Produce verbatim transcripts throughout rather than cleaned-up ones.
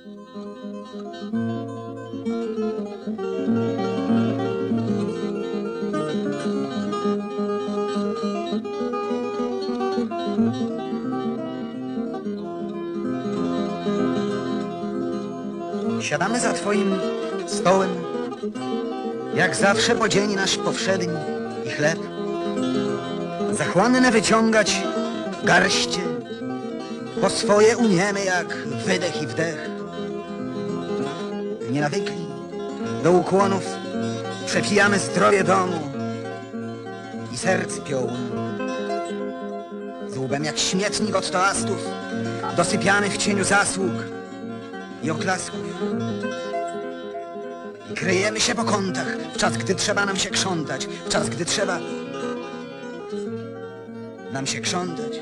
Siadamy za twoim stołem, jak zawsze po dzień nasz powszedni i chleb. Zachłanne wyciągać garście, po swoje uniemy jak wydech i wdech. Nie nawykli do ukłonów, przepijamy zdrowie domu i serc piołun. Z łbem jak śmietnik od toastów, dosypiany w cieniu zasług i oklasków. I kryjemy się po kątach, w czas gdy trzeba nam się krzątać, w czas gdy trzeba nam się krzątać.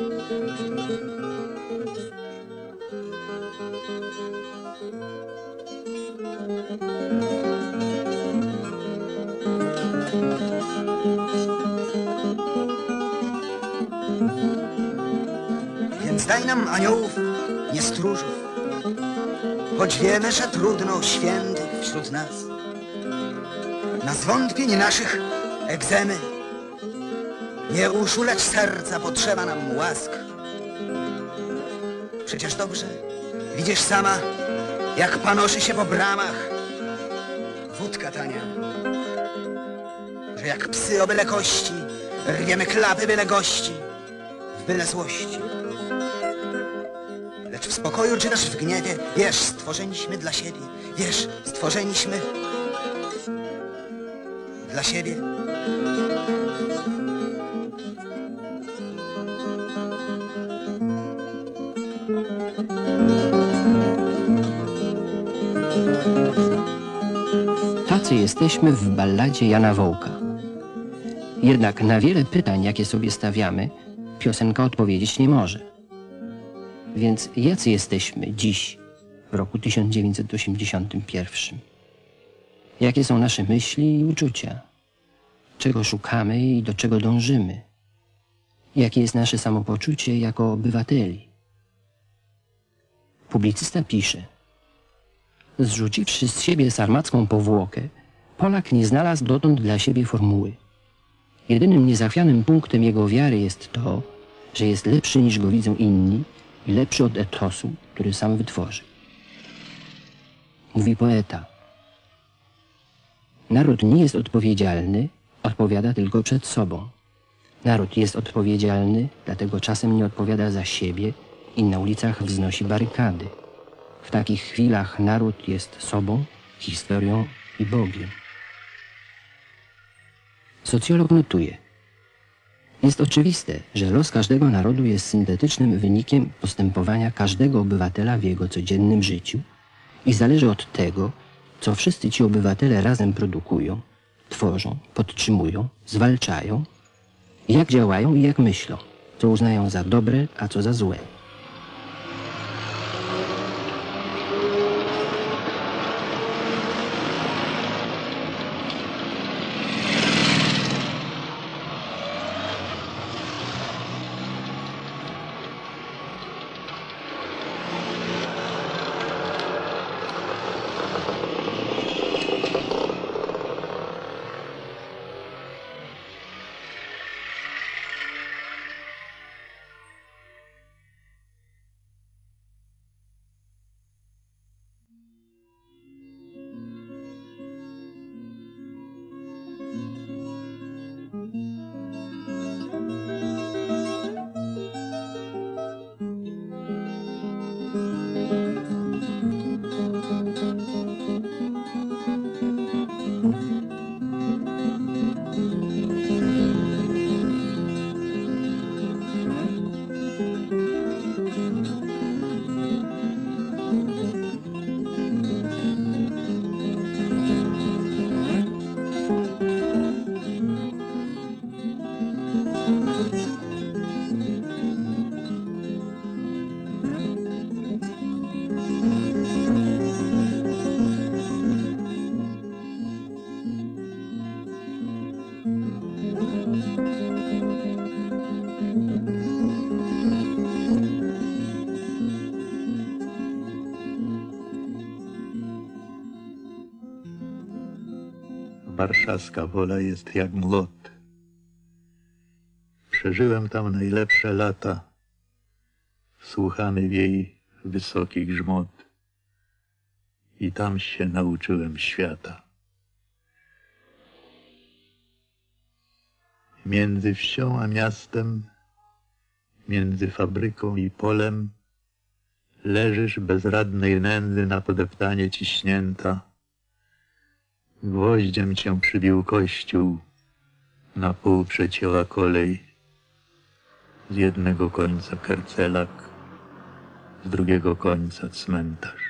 Więc daj nam aniołów, nie stróżów, choć wiemy, że trudno świętych wśród nas. Na zwątpień naszych egzemy nie uszu, lecz serca potrzeba nam łask. Przecież dobrze widzisz sama, jak panoszy się po bramach wódka tania, że jak psy o byle kości rwiemy klapy byle gości w byle złości. Lecz w spokoju czy też w gniewie, wiesz, stworzeniśmy dla siebie, wiesz, stworzeniśmy dla siebie. Tacy jesteśmy w balladzie Jana Wołka. Jednak na wiele pytań, jakie sobie stawiamy, piosenka odpowiedzieć nie może. Więc jacy jesteśmy dziś, w roku tysiąc dziewięćset osiemdziesiątym pierwszym? Jakie są nasze myśli i uczucia? Czego szukamy i do czego dążymy? Jakie jest nasze samopoczucie jako obywateli? Publicysta pisze: zrzuciwszy z siebie sarmacką powłokę, Polak nie znalazł dotąd dla siebie formuły. Jedynym niezachwianym punktem jego wiary jest to, że jest lepszy niż go widzą inni i lepszy od etosu, który sam wytworzy. Mówi poeta: naród nie jest odpowiedzialny, odpowiada tylko przed sobą. Naród jest odpowiedzialny, dlatego czasem nie odpowiada za siebie i na ulicach wznosi barykady. W takich chwilach naród jest sobą, historią i Bogiem. Socjolog notuje: jest oczywiste, że los każdego narodu jest syntetycznym wynikiem postępowania każdego obywatela w jego codziennym życiu i zależy od tego, co wszyscy ci obywatele razem produkują, tworzą, podtrzymują, zwalczają, jak działają i jak myślą, co uznają za dobre, a co za złe. warszawska wola jest jak młot. Przeżyłem tam najlepsze lata, wsłuchany w jej wysoki grzmot. I tam się nauczyłem świata. Między wsią a miastem, między fabryką i polem, leżysz bezradnej nędzy na podeptanie ciśnięta. Gwoździem cię przybił kościół, na pół przecięła kolej. Z jednego końca karcelak, z drugiego końca cmentarz.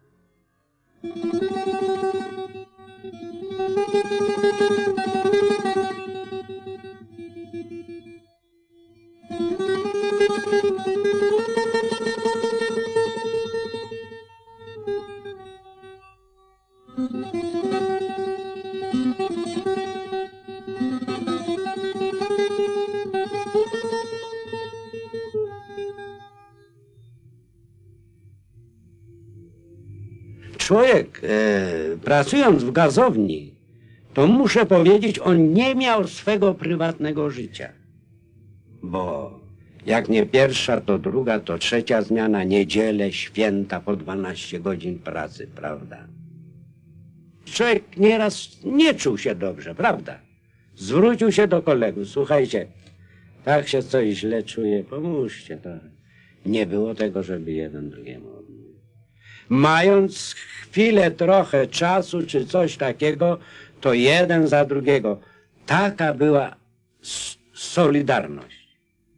Człowiek, e, pracując w gazowni, to muszę powiedzieć, on nie miał swego prywatnego życia. Bo jak nie pierwsza, to druga, to trzecia zmiana, niedzielę, święta, po dwanaście godzin pracy, prawda? Człowiek nieraz nie czuł się dobrze, prawda? Zwrócił się do kolegów, słuchajcie, tak się coś źle czuje, pomóżcie trochę. Nie było tego, żeby jeden drugiemu odmówił. Mając chwilę, trochę czasu czy coś takiego, to jeden za drugiego. Taka była solidarność.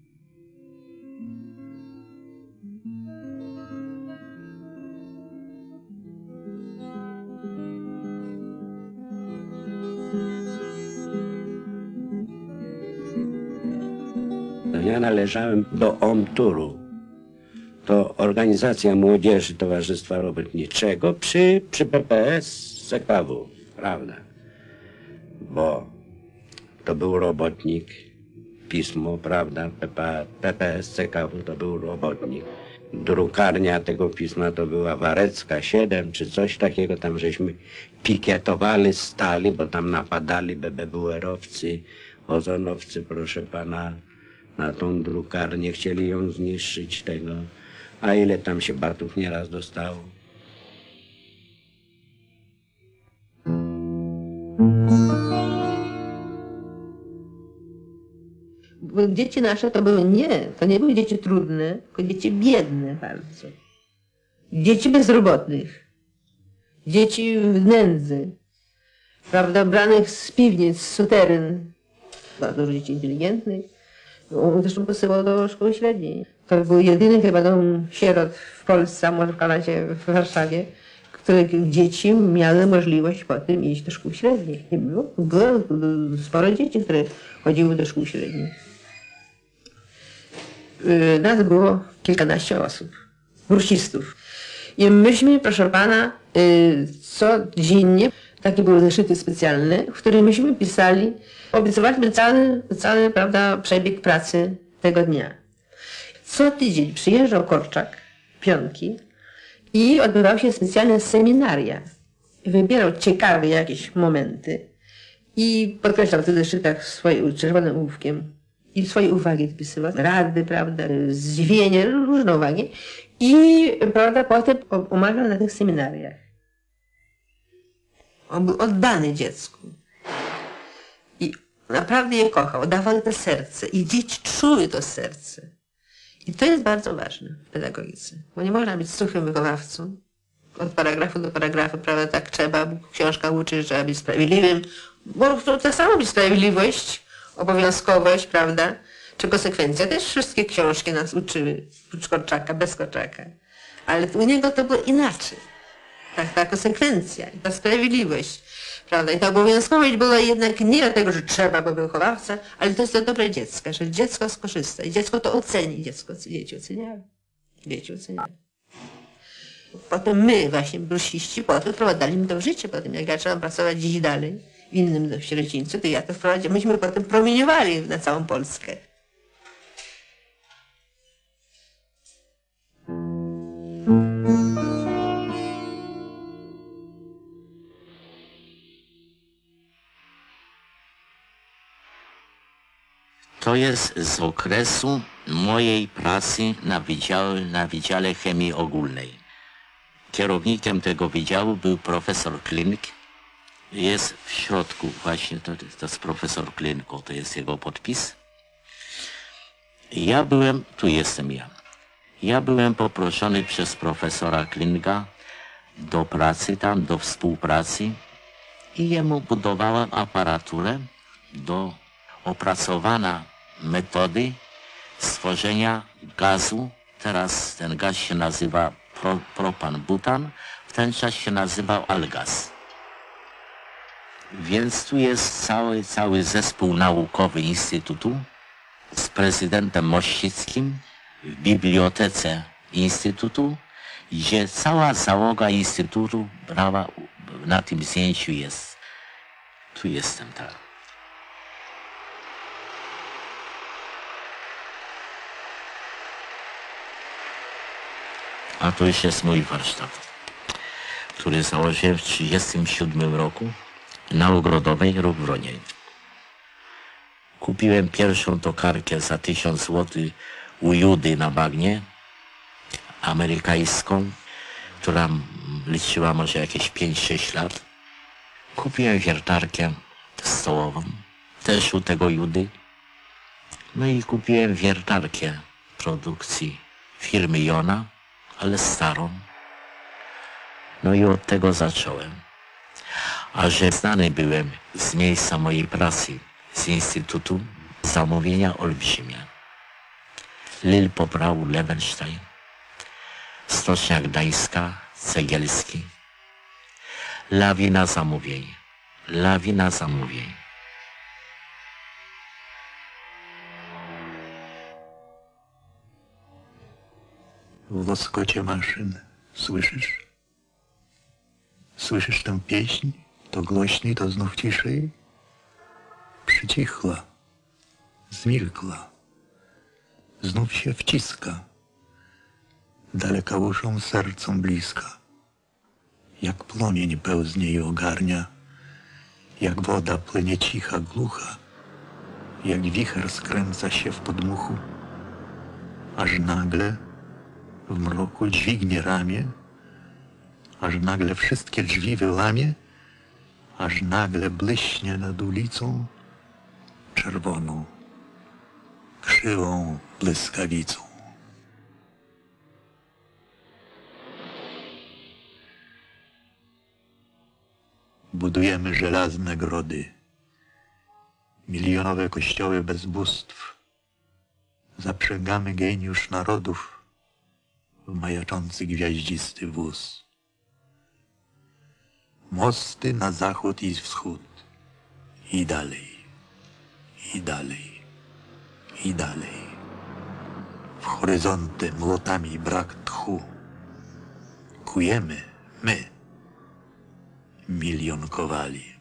Ja należałem do OMTUR-u. To Organizacja Młodzieży Towarzystwa Robotniczego przy, przy P P S C K W, prawda? Bo to był robotnik, pismo, prawda, P P S C K W to był robotnik. Drukarnia tego pisma to była Warecka siedem czy coś takiego, tam żeśmy pikietowali, stali, bo tam napadali B B W R-owcy, ozonowcy, proszę pana, na tą drukarnię, chcieli ją zniszczyć tego. A ile tam się batów nieraz dostało. Bo dzieci nasze to były nie, to nie były dzieci trudne, tylko dzieci biedne bardzo. Dzieci bezrobotnych, dzieci w nędzy, prawda, branych z piwnic, z suteryn, bardzo dużo dzieci inteligentnych. On zresztą posyłał do szkoły średniej. To był jedyny chyba dom sierot w Polsce, a może w Kanadzie, w Warszawie, których dzieci miały możliwość potem iść do szkół średnich. Nie było? Było sporo dzieci, które chodziły do szkół średnich. Nas było kilkanaście osób, gruzistów. I myśmy, proszę pana, codziennie, takie były zeszyty specjalne, w których myśmy pisali, opisywaliśmy cały, cały, prawda, przebieg pracy tego dnia. Co tydzień przyjeżdżał Korczak, Pionki, i odbywały się specjalne seminaria. Wybierał ciekawe jakieś momenty i podkreślał w tych zeszytach swoim czerwonym ołówkiem i swoje uwagi wpisywał, rady, prawda, zdziwienie, różne uwagi i, prawda, potem omawiał na tych seminariach. On był oddany dziecku i naprawdę je kochał, dawał to serce i dzieci czuły to serce. I to jest bardzo ważne w pedagogice, bo nie można być suchym wychowawcą. Od paragrafu do paragrafu, prawda, tak trzeba, książka uczy, że trzeba być sprawiedliwym, bo to, to samo być sprawiedliwość, obowiązkowość, prawda, czy konsekwencja. Też wszystkie książki nas uczyły, oprócz Korczaka, bez Korczaka. Ale u niego to było inaczej. Tak, ta konsekwencja, ta sprawiedliwość, prawda, i ta obowiązkowość była jednak nie dlatego, że trzeba, bo był wychowawca, ale to jest to dobre dziecka, że dziecko skorzysta i dziecko to oceni, dziecko, dzieci oceniały, dzieci oceniały. Potem my, właśnie brusiści, potem wprowadzali to w życie, potem jak ja trzeba pracować gdzieś dalej, w innym sierocińcu, to ja to wprowadziłem, myśmy potem promieniowali na całą Polskę. jest z okresu mojej pracy na wydziale, na wydziale Chemii Ogólnej. Kierownikiem tego wydziału był profesor Klink. Jest w środku właśnie, to, to jest profesor Klinko, to jest jego podpis. Ja byłem, tu jestem ja. Ja byłem poproszony przez profesora Klinga do pracy tam, do współpracy i jemu budowałem aparaturę do opracowania metody stworzenia gazu. Teraz ten gaz się nazywa pro, propan-butan, w ten czas się nazywał algaz. Więc tu jest cały, cały zespół naukowy Instytutu z prezydentem Mościckim w bibliotece Instytutu, gdzie cała załoga Instytutu brała, na tym zdjęciu jest. Tu jestem, tak. A to już jest mój warsztat, który założyłem w tysiąc dziewięćset trzydziestym siódmym roku na Ogrodowej Róg Wroniej. Kupiłem pierwszą tokarkę za tysiąc złotych u Judy na bagnie, amerykańską, która liczyła może jakieś pięć sześć lat. Kupiłem wiertarkę stołową, też u tego Judy. No i kupiłem wiertarkę produkcji firmy Jona, ale starą. No i od tego zacząłem. A że znany byłem z miejsca mojej pracy, z Instytutu, zamówienia olbrzymie. Lil pobrał Lewenstein, Stocznia Gdańska, Cegielski. Lawina zamówień, lawina zamówień. W łoskocie maszyn słyszysz? Słyszysz tę pieśń? To głośniej, to znów ciszej. Przycichła, zmilkła, znów się wciska, daleka uszom, sercom bliska. Jak płomień pełznie i ogarnia, jak woda płynie cicha, głucha, jak wicher skręca się w podmuchu, aż nagle w mroku dźwignie ramię, aż nagle wszystkie drzwi wyłamie, aż nagle błyśnie nad ulicą czerwoną, krzywą błyskawicą. Budujemy żelazne grody, milionowe kościoły bez bóstw, zaprzęgamy geniusz narodów w majaczący gwiaździsty wóz. Mosty na zachód i wschód, i dalej, i dalej, i dalej. W horyzonty młotami brak tchu. Kujemy my, milion kowali.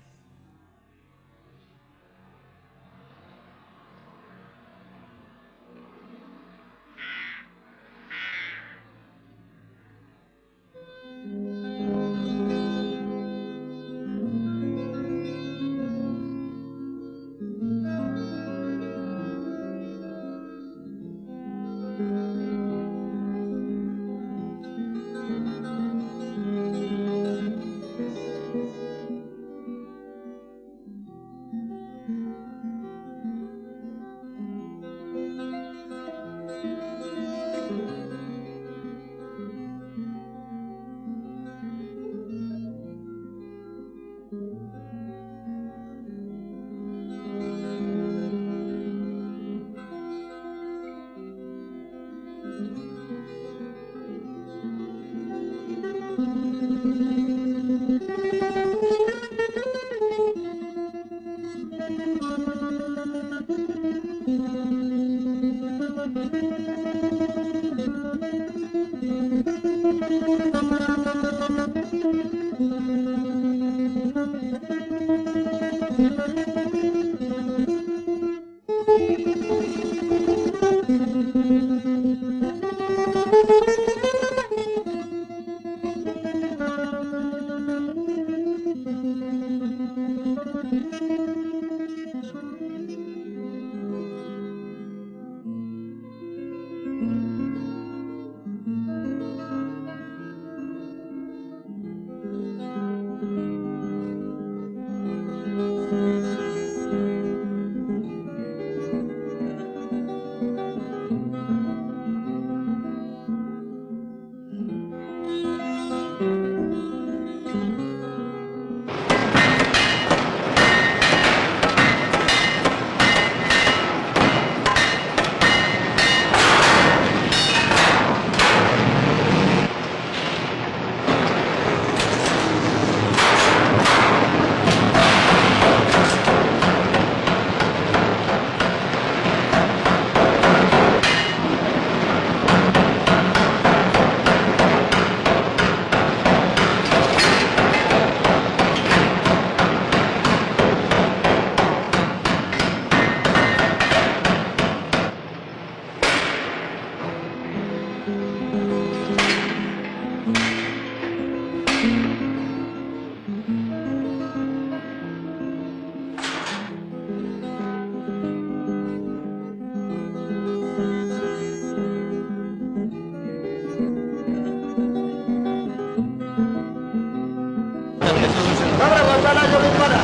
Dobra, bo pana nie wypada.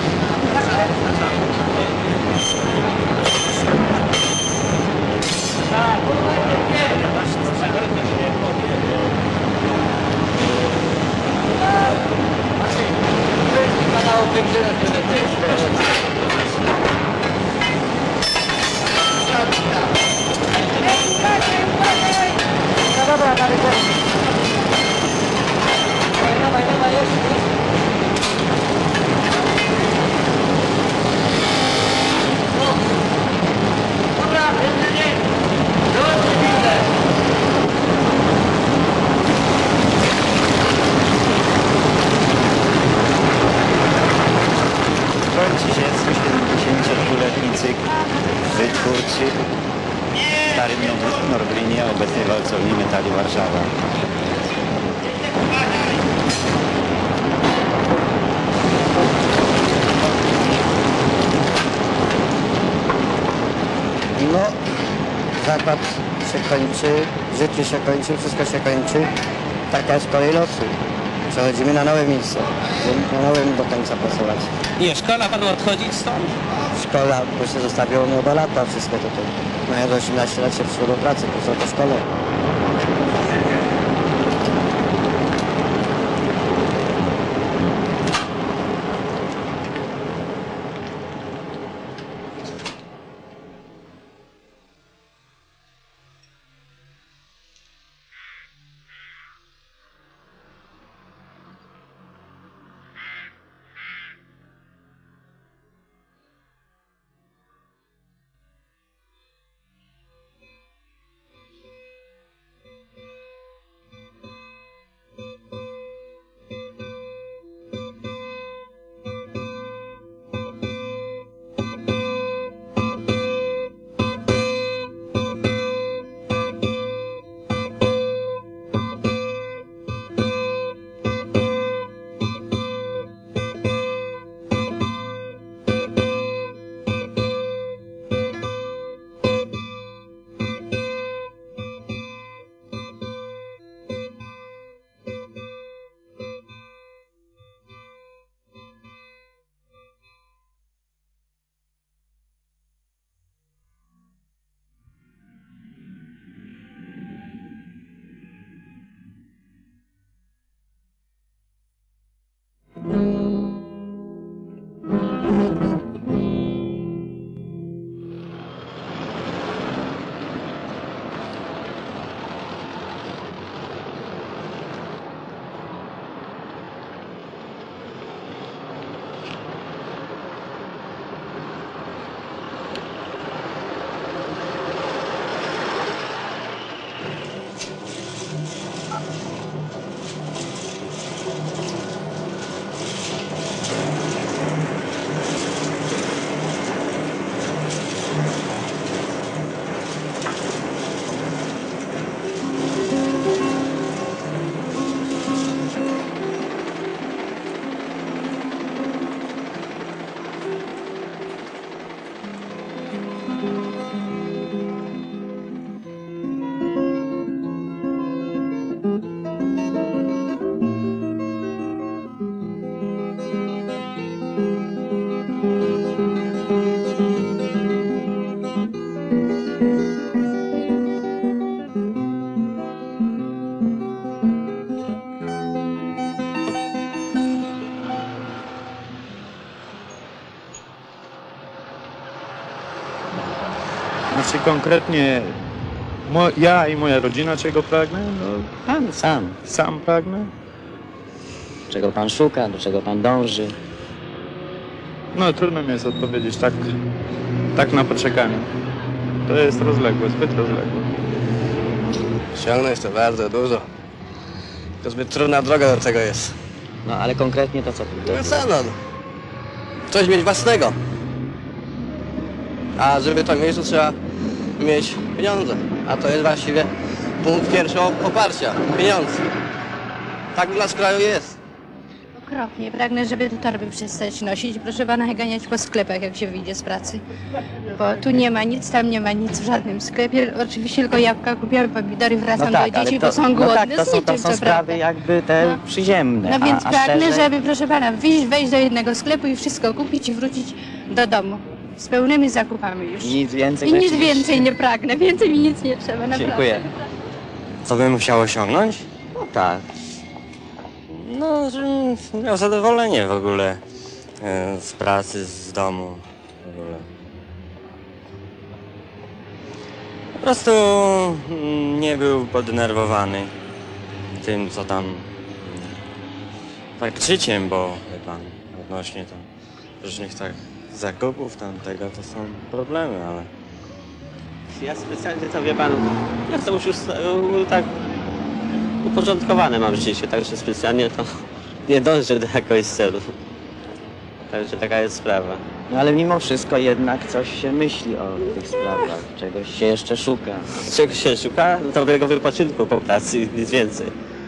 Kończy się siedemdziesięciodwuletni cykl wytwórczy w Starym Norblinie, obecnej Walcowni Metali Warszawa. No, zakład się kończy, życie się kończy, wszystko się kończy. Taka jest kolej losu. Przechodzimy na nowe miejsce. Będziemy na nowym do końca pracować. Nie, szkoda panu odchodzić stąd? Szkoła, bo się zostawiło mnie do lata wszystko tutaj. No ja do osiemnastu lat się przyszło do pracy, po co do szkole. Znaczy konkretnie mo, ja i moja rodzina czego pragnę? No, Pan sam. sam pragnę. Czego pan szuka, do czego pan dąży. No trudno mi jest odpowiedzieć tak, tak na poczekaniu. To jest rozległe, zbyt rozległe. Ściągnąć to bardzo dużo. To zbyt trudna droga do tego jest. No ale konkretnie to co? To, No co no? Coś mieć własnego. A żeby to mieć, to trzeba mieć pieniądze. A to jest właściwie punkt pierwszy oparcia. Pieniądze. Tak u nas w kraju jest. Okropnie. Pragnę, żeby te torby przestać nosić. Proszę pana, ganiać po sklepach, jak się wyjdzie z pracy. Bo tu nie ma nic, tam nie ma nic w żadnym sklepie. Oczywiście tylko jabłka kupiłam, pomidory, wracam tak, do dzieci, ale to, bo są no głodne. tak, to z są, niczym, to są co sprawy prawda. jakby te No. przyziemne. No więc a, a pragnę, szerzej... żeby, proszę pana, wyjść, wejść do jednego sklepu i wszystko kupić i wrócić do domu. Z pełnymi zakupami już. Nic więcej I nic rzeczywiście. więcej nie pragnę. Więcej mi nic nie trzeba, naprawdę. Dziękuję. Co bym musiał osiągnąć? No tak. No, żebym miał zadowolenie w ogóle e, z pracy, z domu. W ogóle. Po prostu mm, nie był poddenerwowany tym, co tam tak życiem, bo wie pan, odnośnie tam różnych tak zakupów tamtego to są problemy, ale Ja specjalnie to wie pan, ja to już, już tak uporządkowane mam życie, także specjalnie to nie dążę do jakiegoś celu. Także taka jest sprawa. No ale mimo wszystko jednak coś się myśli o tych sprawach, czegoś się jeszcze szuka. Czego się szuka? Dobrego wypoczynku po pracy, nic więcej.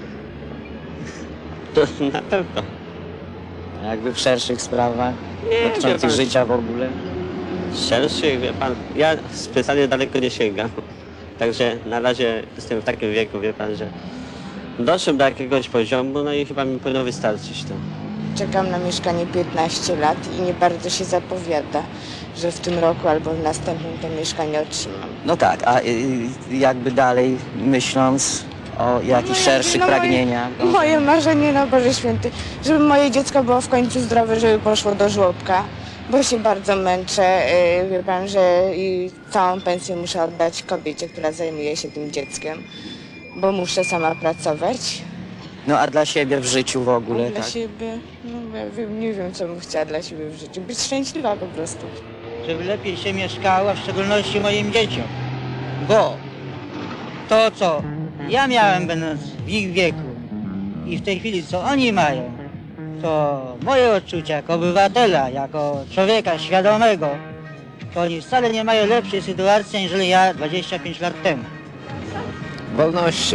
To na pewno. A jakby w szerszych sprawach wie dotyczących pan. życia w ogóle? Szerszych, wie pan, ja specjalnie daleko nie sięgam. Także na razie jestem w takim wieku, wie pan, że doszedłem do jakiegoś poziomu, no i chyba mi powinno wystarczyć to. Czekam na mieszkanie piętnaście lat i nie bardzo się zapowiada, że w tym roku albo w następnym to mieszkanie otrzymam. No tak, a y, jakby dalej myśląc o jakichś No, szerszych no, pragnieniach? Moje, moje marzenie, no Boże Święty, żeby moje dziecko było w końcu zdrowe, żeby poszło do żłobka, bo się bardzo męczę. Yy, wie pan, że i całą pensję muszę oddać kobiecie, która zajmuje się tym dzieckiem, bo muszę sama pracować. No a dla siebie w życiu w ogóle, Dla tak? siebie, no ja wiem, nie wiem, co bym chciała dla siebie w życiu. Być szczęśliwa po prostu. Żeby lepiej się mieszkało, w szczególności moim dzieciom. Bo to, co ja miałem będąc w ich wieku i w tej chwili, co oni mają, to moje odczucia jako obywatela, jako człowieka świadomego, to oni wcale nie mają lepszej sytuacji, aniżeli ja dwadzieścia pięć lat temu. Wolności.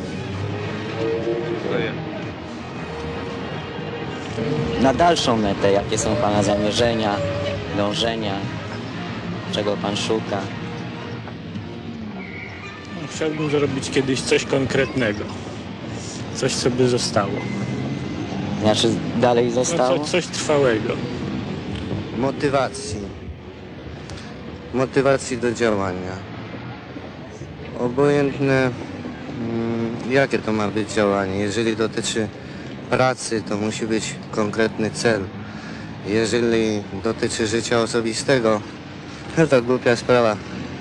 Na dalszą metę, jakie są pana zamierzenia, dążenia, czego pan szuka? Chciałbym zrobić kiedyś coś konkretnego. Coś, co by zostało. Znaczy dalej No, zostało? coś, coś trwałego. motywacji. Motywacji do działania. Obojętne mm, jakie to ma być działanie. Jeżeli dotyczy pracy, to musi być konkretny cel. Jeżeli dotyczy życia osobistego, no to głupia sprawa.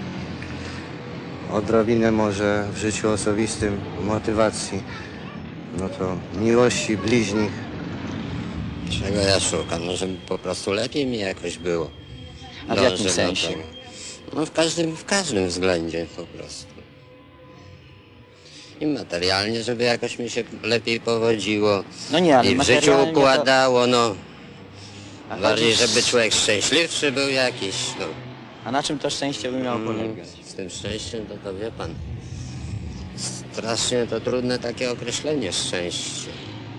Odrobinę może w życiu osobistym motywacji, no to miłości bliźnich. Czego ja szukam? No żeby po prostu lepiej mi jakoś było. A w Dążę jakim do sensie? tego. No w każdym, w każdym względzie po prostu. I materialnie, żeby jakoś mi się lepiej powodziło. No nie, ale I w życiu materialnie to- układało, no. A Bardziej, chodzi- żeby człowiek szczęśliwszy był jakiś, no. A na czym to szczęście by miało Mm, polegać? Z tym szczęściem to, to wie pan. Strasznie to trudne takie określenie szczęście.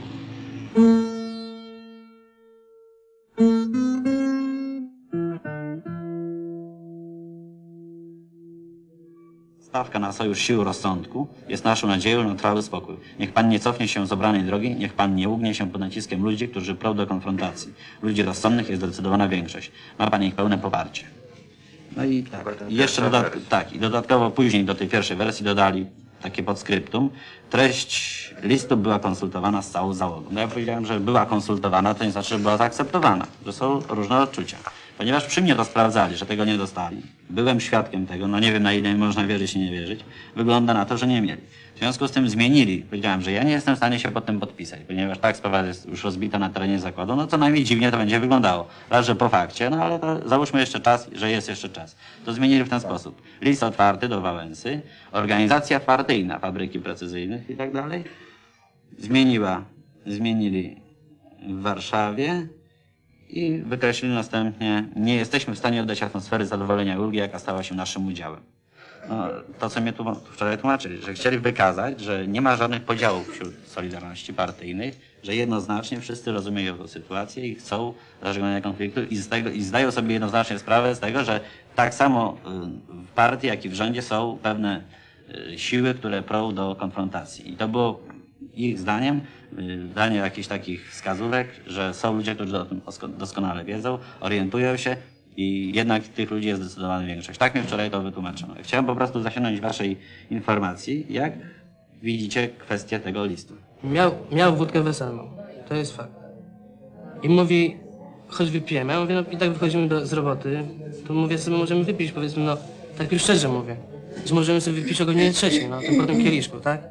Stawka na sojusz sił rozsądku jest naszą nadzieją na trwały spokój. Niech pan nie cofnie się z obranej drogi, niech pan nie ugnie się pod naciskiem ludzi, którzy prą do konfrontacji. Ludzi rozsądnych jest zdecydowana większość. Ma pan ich pełne poparcie. No i tak, i jeszcze dodat tak, i dodatkowo później do tej pierwszej wersji dodali takie podskryptum. Treść listu była konsultowana z całą załogą. No ja powiedziałem, że była konsultowana, to nie znaczy, że była zaakceptowana, że są różne odczucia. Ponieważ przy mnie to sprawdzali, że tego nie dostali, byłem świadkiem tego, no nie wiem na ile można wierzyć i nie wierzyć, wygląda na to, że nie mieli. W związku z tym zmienili, powiedziałem, że ja nie jestem w stanie się pod tym podpisać, ponieważ tak sprawa jest już rozbita na terenie zakładu, no co najmniej dziwnie to będzie wyglądało. Raz, że po fakcie, no ale to załóżmy jeszcze czas, że jest jeszcze czas. To zmienili w ten sposób. List otwarty do Wałęsy, organizacja partyjna, fabryki precyzyjnych i tak dalej, zmieniła, zmienili w Warszawie, i wykreślili następnie, nie jesteśmy w stanie oddać atmosfery zadowolenia i ulgi, jaka stała się naszym udziałem. no, to, co mnie tu wczoraj tłumaczyli, że chcieli wykazać, że nie ma żadnych podziałów wśród Solidarności partyjnych, że jednoznacznie wszyscy rozumieją tę sytuację i chcą zażegnania konfliktu i, z tego, i zdają sobie jednoznacznie sprawę z tego, że tak samo w partii, jak i w rządzie są pewne siły, które prą do konfrontacji. I to było ich zdaniem danie jakichś takich wskazówek, że są ludzie, którzy o tym doskonale wiedzą, orientują się i jednak tych ludzi jest zdecydowana większość. Tak mi wczoraj to wytłumaczono. Chciałem po prostu zasięgnąć waszej informacji, jak widzicie kwestię tego listu. Miał, miał wódkę weselną, to jest fakt. I mówi, choć wypijemy. Ja mówię, no i tak wychodzimy do, z roboty, to mówię sobie, możemy wypić, powiedzmy, no tak już szczerze mówię, że możemy sobie wypić o godzinie trzeciej, no tym po tym kieliszku, tak?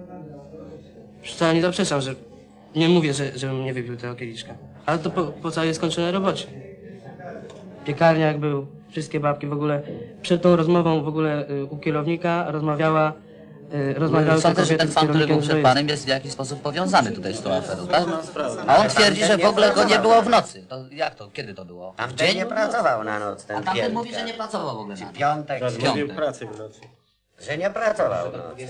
Wcale nie zaprzeczam, że nie mówię, że, żebym nie wypił tego kieliszka, ale to po, po całej skończonej robocie. Piekarniak był, wszystkie babki w ogóle, przed tą rozmową w ogóle y, u kierownika rozmawiała rozmawiały Sądzę, te że ten kobiety z pan, który był kierownikiem przed panem, jest w jakiś sposób powiązany tutaj z tą aferą, tak? A on twierdzi, że w ogóle go nie było w nocy. To jak to? Kiedy to było? A w dzień nie pracował na noc ten A tamten piątek. mówi, że nie pracował w ogóle na noc. Piątek. Piątek. pracy w nocy. Że nie pracował w nocy.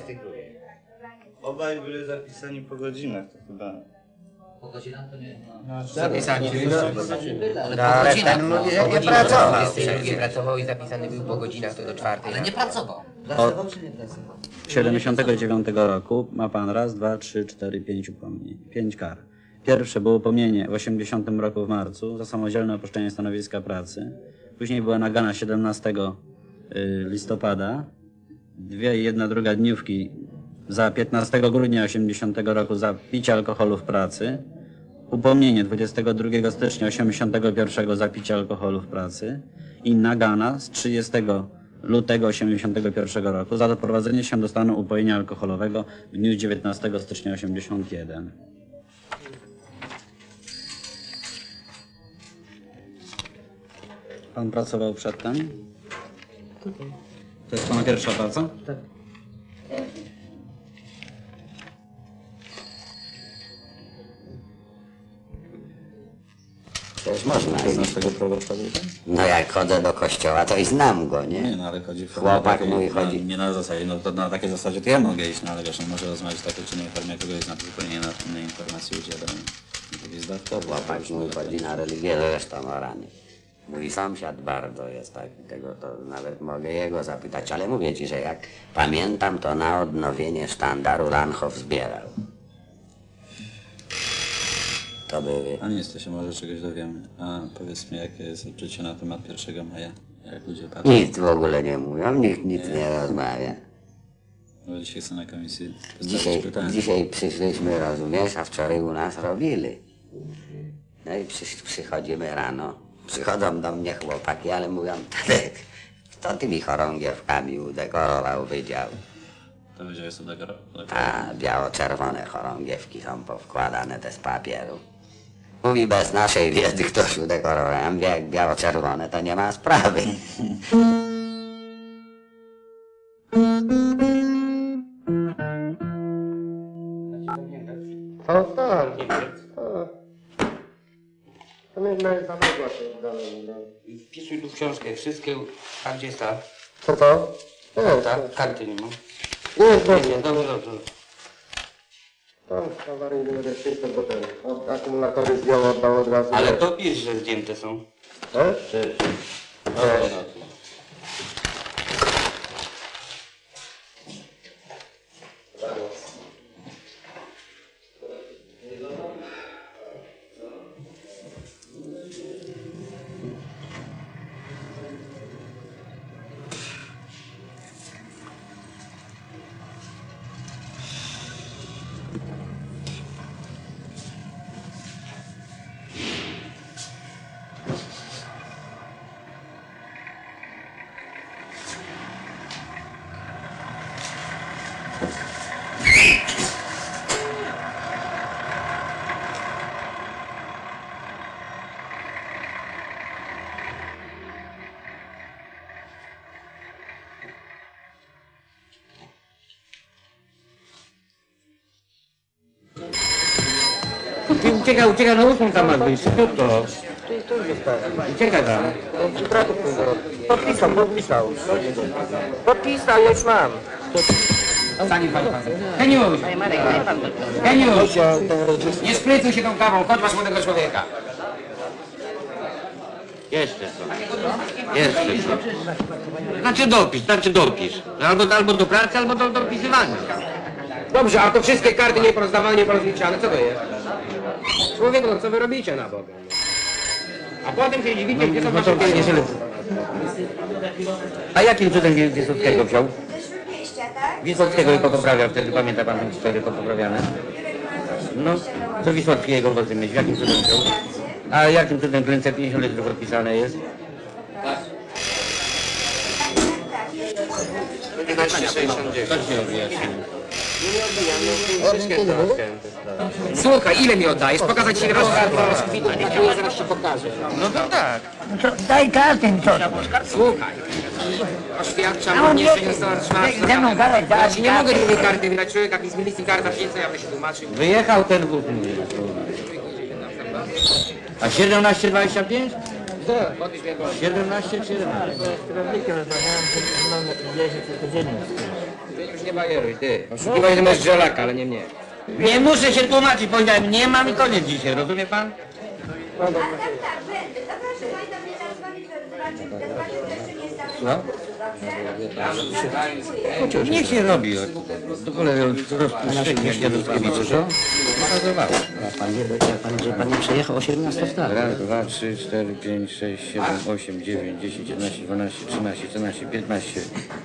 Obaj byli zapisani po godzinach, to chyba. Po godzinach to nie. Zapisani Ale No, ale ten mówi, że nie pracował. Nie pracował i zapisany był po godzinach to do czwartej. Ale nie pracował. Pracował czy nie pracował? siedemdziesiątego dziewiątego roku ma pan raz, dwa, trzy, cztery, pięć upomnień. Pięć kar. Pierwsze było upomnienie w osiemdziesiątym roku w marcu za samodzielne opuszczenie stanowiska pracy. Później była nagana siedemnastego listopada. Dwie i jedna druga dniówki za piętnastego grudnia osiemdziesiątego roku za picie alkoholu w pracy. Upomnienie dwudziestego drugiego stycznia osiemdziesiątego pierwszego za picie alkoholu w pracy. I nagana z trzydziestego lutego osiemdziesiątego pierwszego roku za doprowadzenie się do stanu upojenia alkoholowego w dniu dziewiętnastego stycznia osiemdziesiątego pierwszego. Pan pracował przedtem? To jest pana pierwsza praca? Tak. Przecież można. Znasz tego prawa człowieka? No jak chodzę do kościoła, to i znam go, nie? Nie, no ale chodzi w Chłopak takiej, mój no, chodzi. nie na zasadzie, no to na takiej zasadzie to ja mogę iść, no ale wiesz, on może rozmawiać w takiej czy innej formie, kogoś na to zupełnie na innej informacji udzielają. To chłopak mój chodzi na religię, zresztą o rany. Mój sąsiad bardzo jest tak, tego to nawet mogę jego zapytać, ale mówię ci, że jak pamiętam, to na odnowienie sztandaru Lanchow zbierał. To były... A nie jest, to się może czegoś dowiemy. A powiedz mi, jakie jest odczucie na temat pierwszego maja? Jak ludzie patrzą? Nic w ogóle nie mówią, nikt nic nie, nie rozmawia. Bo dzisiaj są na komisji Dzisiaj, dzisiaj przyszliśmy, rozumiesz, a wczoraj u nas robili. No i przy, przychodzimy rano. Przychodzą do mnie chłopaki, ale mówią, Tadek, kto tymi chorągiewkami udekorował wydział? To wydział jest udekorował? A biało-czerwone chorągiewki są powkładane te z papieru. Mówi, bez naszej wiedzy ktoś udekorował. Ja mówię, jak biało-czerwone, to nie ma sprawy. O tak, o. To mnie nawet zaległa się dalej. Wpisuj tu w książkę wszystkie, a gdzie jest ta? Co to? Nie, Tak, karty nie ma. Nie, dobrze. Nie, dobrze, dobrze. To awaryjny niebezpieczny, bo ten od akumulatory zdjął, oddał od razu. Ale to pisz, że zdjęte są. E? Dobrze. Ucieka, ucieka, na ósmą tam ma wyjść, szybko. Gdzie gadam? Podpisał, podpisał. Podpisał, ja już mam. Stanie pan pan. Heniusz! Heniusz! Nie szprycuj się tą kawą, chodź masz młodego człowieka. Jeszcze co? Jeszcze co? Znaczy dopis, znaczy dopis. Albo, albo do pracy, albo do dopisywania. Dobrze, a to wszystkie karty nieporozdawane, nieporozliczane, co to jest? Człowieku, no co wy robicie na Boga? A potem się dziwicie, gdzie są wasze pieniądze. A jakim cudem Wisockiego wziął? Wisockiego i poprawia wtedy, pamięta pan tę historię poprawiane? No, co Wisocki jego wozy myśli, jakim cudem wziął? A jakim cudem klęce pięćdziesiąt litrów odpisane jest? jedenaście sześćdziesiąt dziewięć. Słuchaj, ile mi oddajesz? Pokazać ci rozkwitanie, ja zaraz ci pokażę. No to tak. No to daj kartę mi to. Słuchaj, oświadczam mnie, że nie została trzymana. Ze mną gadać, Ja ci nie mogę drugiej karty wydać, człowiek jak mi z milicji karta przyjdzie, ja bym się tłumaczył. Wyjechał ten wóz. A siedemnaście dwadzieścia pięć? siedemnaście siedemnaście. Już nie bajeruj, ty. Oszukiwałeś, że masz żelaka, ale nie mnie. Nie muszę się tłumaczyć, powiedziałem, nie mam i koniec dzisiaj, rozumie pan? Co? Chociaż niech się robi. Do cholery, rozpuszczenie Świadowskiego, co? Pokazywało. Pan wie, pan, że pan nie przejechał osiemnaście stron. Raz, dwa, trzy, cztery, pięć, sześć, siedem, osiem, dziewięć, dziesięć, jedenaście, dwanaście, trzynaście, czternaście, piętnaście.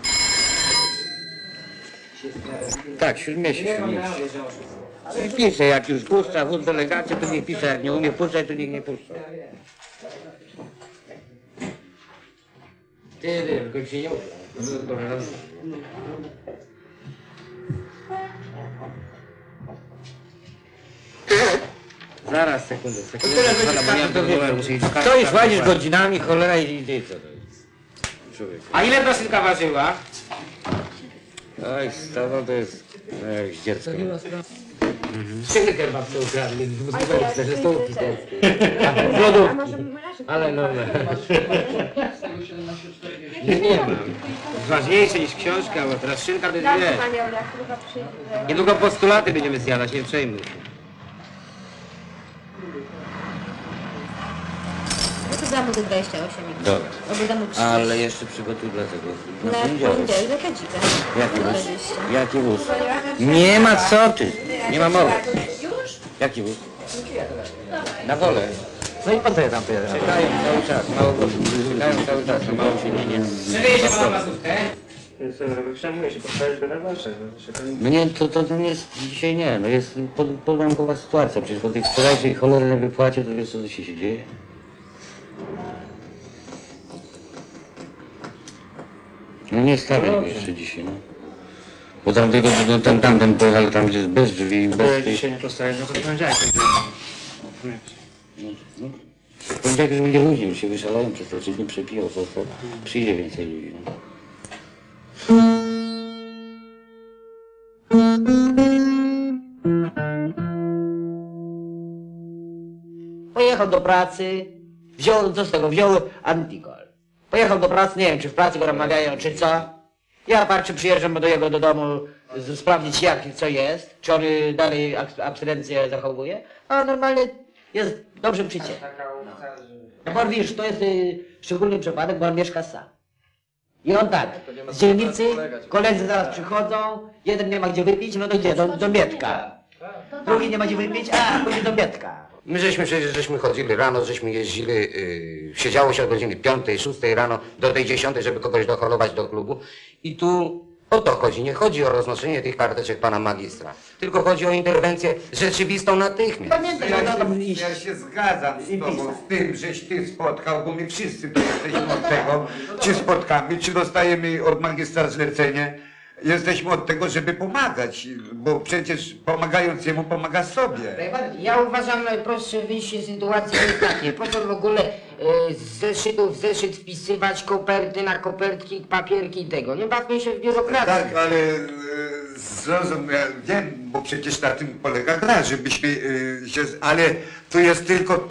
Tak, śródmieście, śródmieście. I pisze, jak już puszcza wóz delegację, to niech pisze, jak nie umie puszczać, to niech nie puszcza. Ty, ty, tylko się nie uda. Zaraz, sekundę, sekundę. To już łazisz godzinami, cholera i ty co to jest? Człowiek. A ile brosynka ważyła? Oj, stawa to jest jak z dzieckiem. Czego kebabce ukradli? W sklepce, że stołki te. W lodówki. Ale no, no. Nie, nie mam. Ważniejsze niż książka, bo teraz szynka to jest wiesz. Niedługo postulaty będziemy zjadać, nie przejmuj się. No to damy do dwadzieścia osiem minut. Dobra. Albo damy trzydzieści. Ale jeszcze przygotuj dla tego. Na poniedziałek do kadzika. Jaki wóz? Jaki wóz? Nie ma co ty. Nie ma mowy. Jaki wóz? Na wolę. No i po co ja tam pojadę? Czekają cały czas, mało go czekają cały czas, a mało się nie nie. Przyjdzie się pan na masówkę? Przejmuję się, postawić go na wasze. No nie, to, to, to nie jest, dzisiaj nie, no jest pod, podbramkowa sytuacja, przecież po tej wczorajszej cholernej wypłacie to wiesz co się, się dzieje? No nie stawiam go jeszcze dzisiaj, no. Bo tamtego, no, ten tamten pojechał tam gdzie bez drzwi, Bo bez jak tych... dzisiaj nie postawisz, no to poniedziałek. No. W poniedziałek już będzie ludzi, już się wyszalają przez to, czy nie przepiją, to, to przyjdzie więcej ludzi. No. Pojechał do pracy, wziął, co z tego, wziął antigol. Pojechał do pracy, nie wiem, czy w pracy go namawiają, czy co. Ja patrzę, przyjeżdżam do jego do domu, z- sprawdzić jak, co jest, czy on y, dalej abs- abstynencję zachowuje, a normalnie jest dobrze przycie. No bo wiesz, to jest y, szczególny przypadek, bo on mieszka sam. I on tak, z dzielnicy, koledzy zaraz przychodzą, jeden nie ma gdzie wypić, no to gdzie? Do, do Mietka. Drugi nie ma gdzie wypić, a pójdzie do Mietka. My żeśmy przecież żeśmy chodzili rano, żeśmy jeździli, yy, siedziało się od godziny piątej, szóstej rano do tej dziesiątej, żeby kogoś doholować do klubu. I tu o to chodzi. Nie chodzi o roznoszenie tych karteczek pana magistra, tylko chodzi o interwencję rzeczywistą natychmiast. Ja, ja się zgadzam z tobą, z tym, żeś ty spotkał, bo my wszyscy tu jesteśmy od tego, czy spotkamy, czy dostajemy od magistra zlecenie. Jesteśmy od tego, żeby pomagać, bo przecież pomagając jemu pomaga sobie. Najbardziej. Ja uważam najprostsze wyjście z sytuacji jest takie. Po co w ogóle e, z zeszytów w zeszyt wpisywać koperty na kopertki, papierki i tego. Nie bawmy się w biurokrację. Tak, ale e, zrozum, ja wiem, bo przecież na tym polega gra, żebyśmy e, się... Ale to jest tylko to,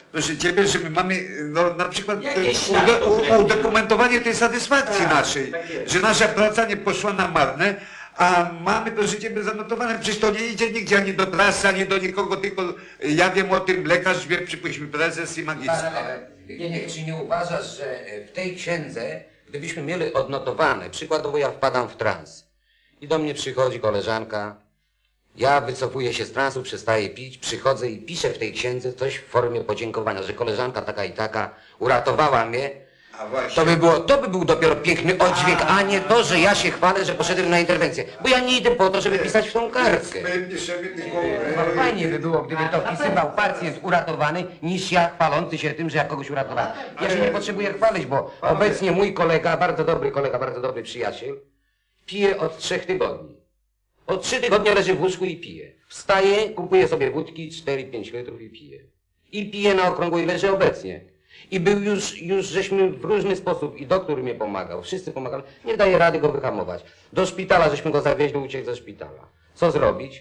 proszę ciebie, że my mamy, no na przykład Jakieś udo, u, ślady. udokumentowanie tej satysfakcji Tak, naszej, tak jest. że nasza praca nie poszła na marne, a mamy, proszę ciebie, zanotowane, przecież to nie idzie nigdzie ani do prasy, ani do nikogo, tylko ja wiem o tym, lekarz wie, przypuśćmy prezes i magister. Nie, nie, czy nie uważasz, że w tej księdze, gdybyśmy mieli odnotowane, przykładowo ja wpadam w trans i do mnie przychodzi koleżanka, ja wycofuję się z transu, przestaję pić, przychodzę i piszę w tej księdze coś w formie podziękowania, że koleżanka taka i taka uratowała mnie, to by, było, to by był dopiero piękny oddźwięk, a nie to, że ja się chwalę, że poszedłem na interwencję. Bo ja nie idę po to, żeby pisać w tą kartkę. No, fajnie by było, gdyby to wpisywał pacjent uratowany, niż ja chwalący się tym, że ja kogoś uratowałem. Ja się nie potrzebuję chwalić, bo obecnie mój kolega, bardzo dobry kolega, bardzo dobry przyjaciel, pije od trzech tygodni. Od trzy tygodnie leży w łóżku i pije. Wstaje, kupuje sobie wódki, cztery pięć litrów i pije. I pije na okrągło i leży obecnie. I był już, już żeśmy w różny sposób, i doktor mnie pomagał, wszyscy pomagali, nie daje rady go wyhamować. Do szpitala żeśmy go zawieźli, uciekł ze szpitala. Co zrobić?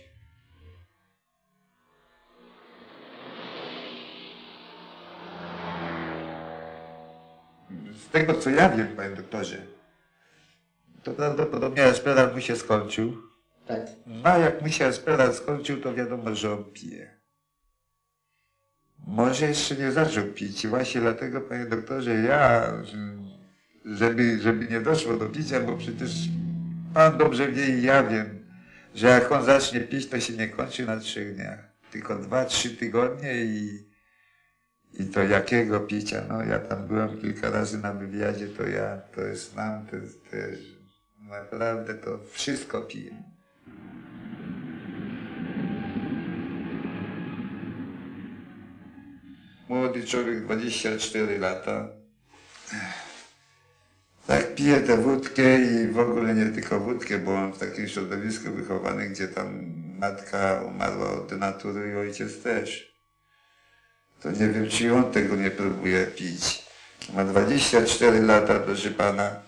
Z tego co ja wiem, panie doktorze, to prawdopodobnie Esperan mu się skończył. Tak. No a jak mu się Esperan skończył, to wiadomo, że on pije. Może jeszcze nie zaczął pić i właśnie dlatego, panie doktorze, ja, żeby, żeby nie doszło do picia, bo przecież pan dobrze wie i ja wiem, że jak on zacznie pić, to się nie kończy na trzech dniach, tylko dwa, trzy tygodnie i, i to jakiego picia, no ja tam byłem kilka razy na wywiadzie, to ja to jest znam, to jest też, naprawdę to wszystko pije. Młody człowiek, dwadzieścia cztery lata. Tak pije tę wódkę i w ogóle nie tylko wódkę, bo on w takim środowisku wychowany, gdzie tam matka umarła od natury i ojciec też. To nie wiem, czy on tego nie próbuje pić. Ma dwadzieścia cztery lata, proszę pana.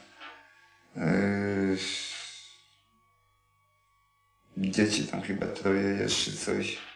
Yy... Dzieci tam chyba troje jeszcze coś.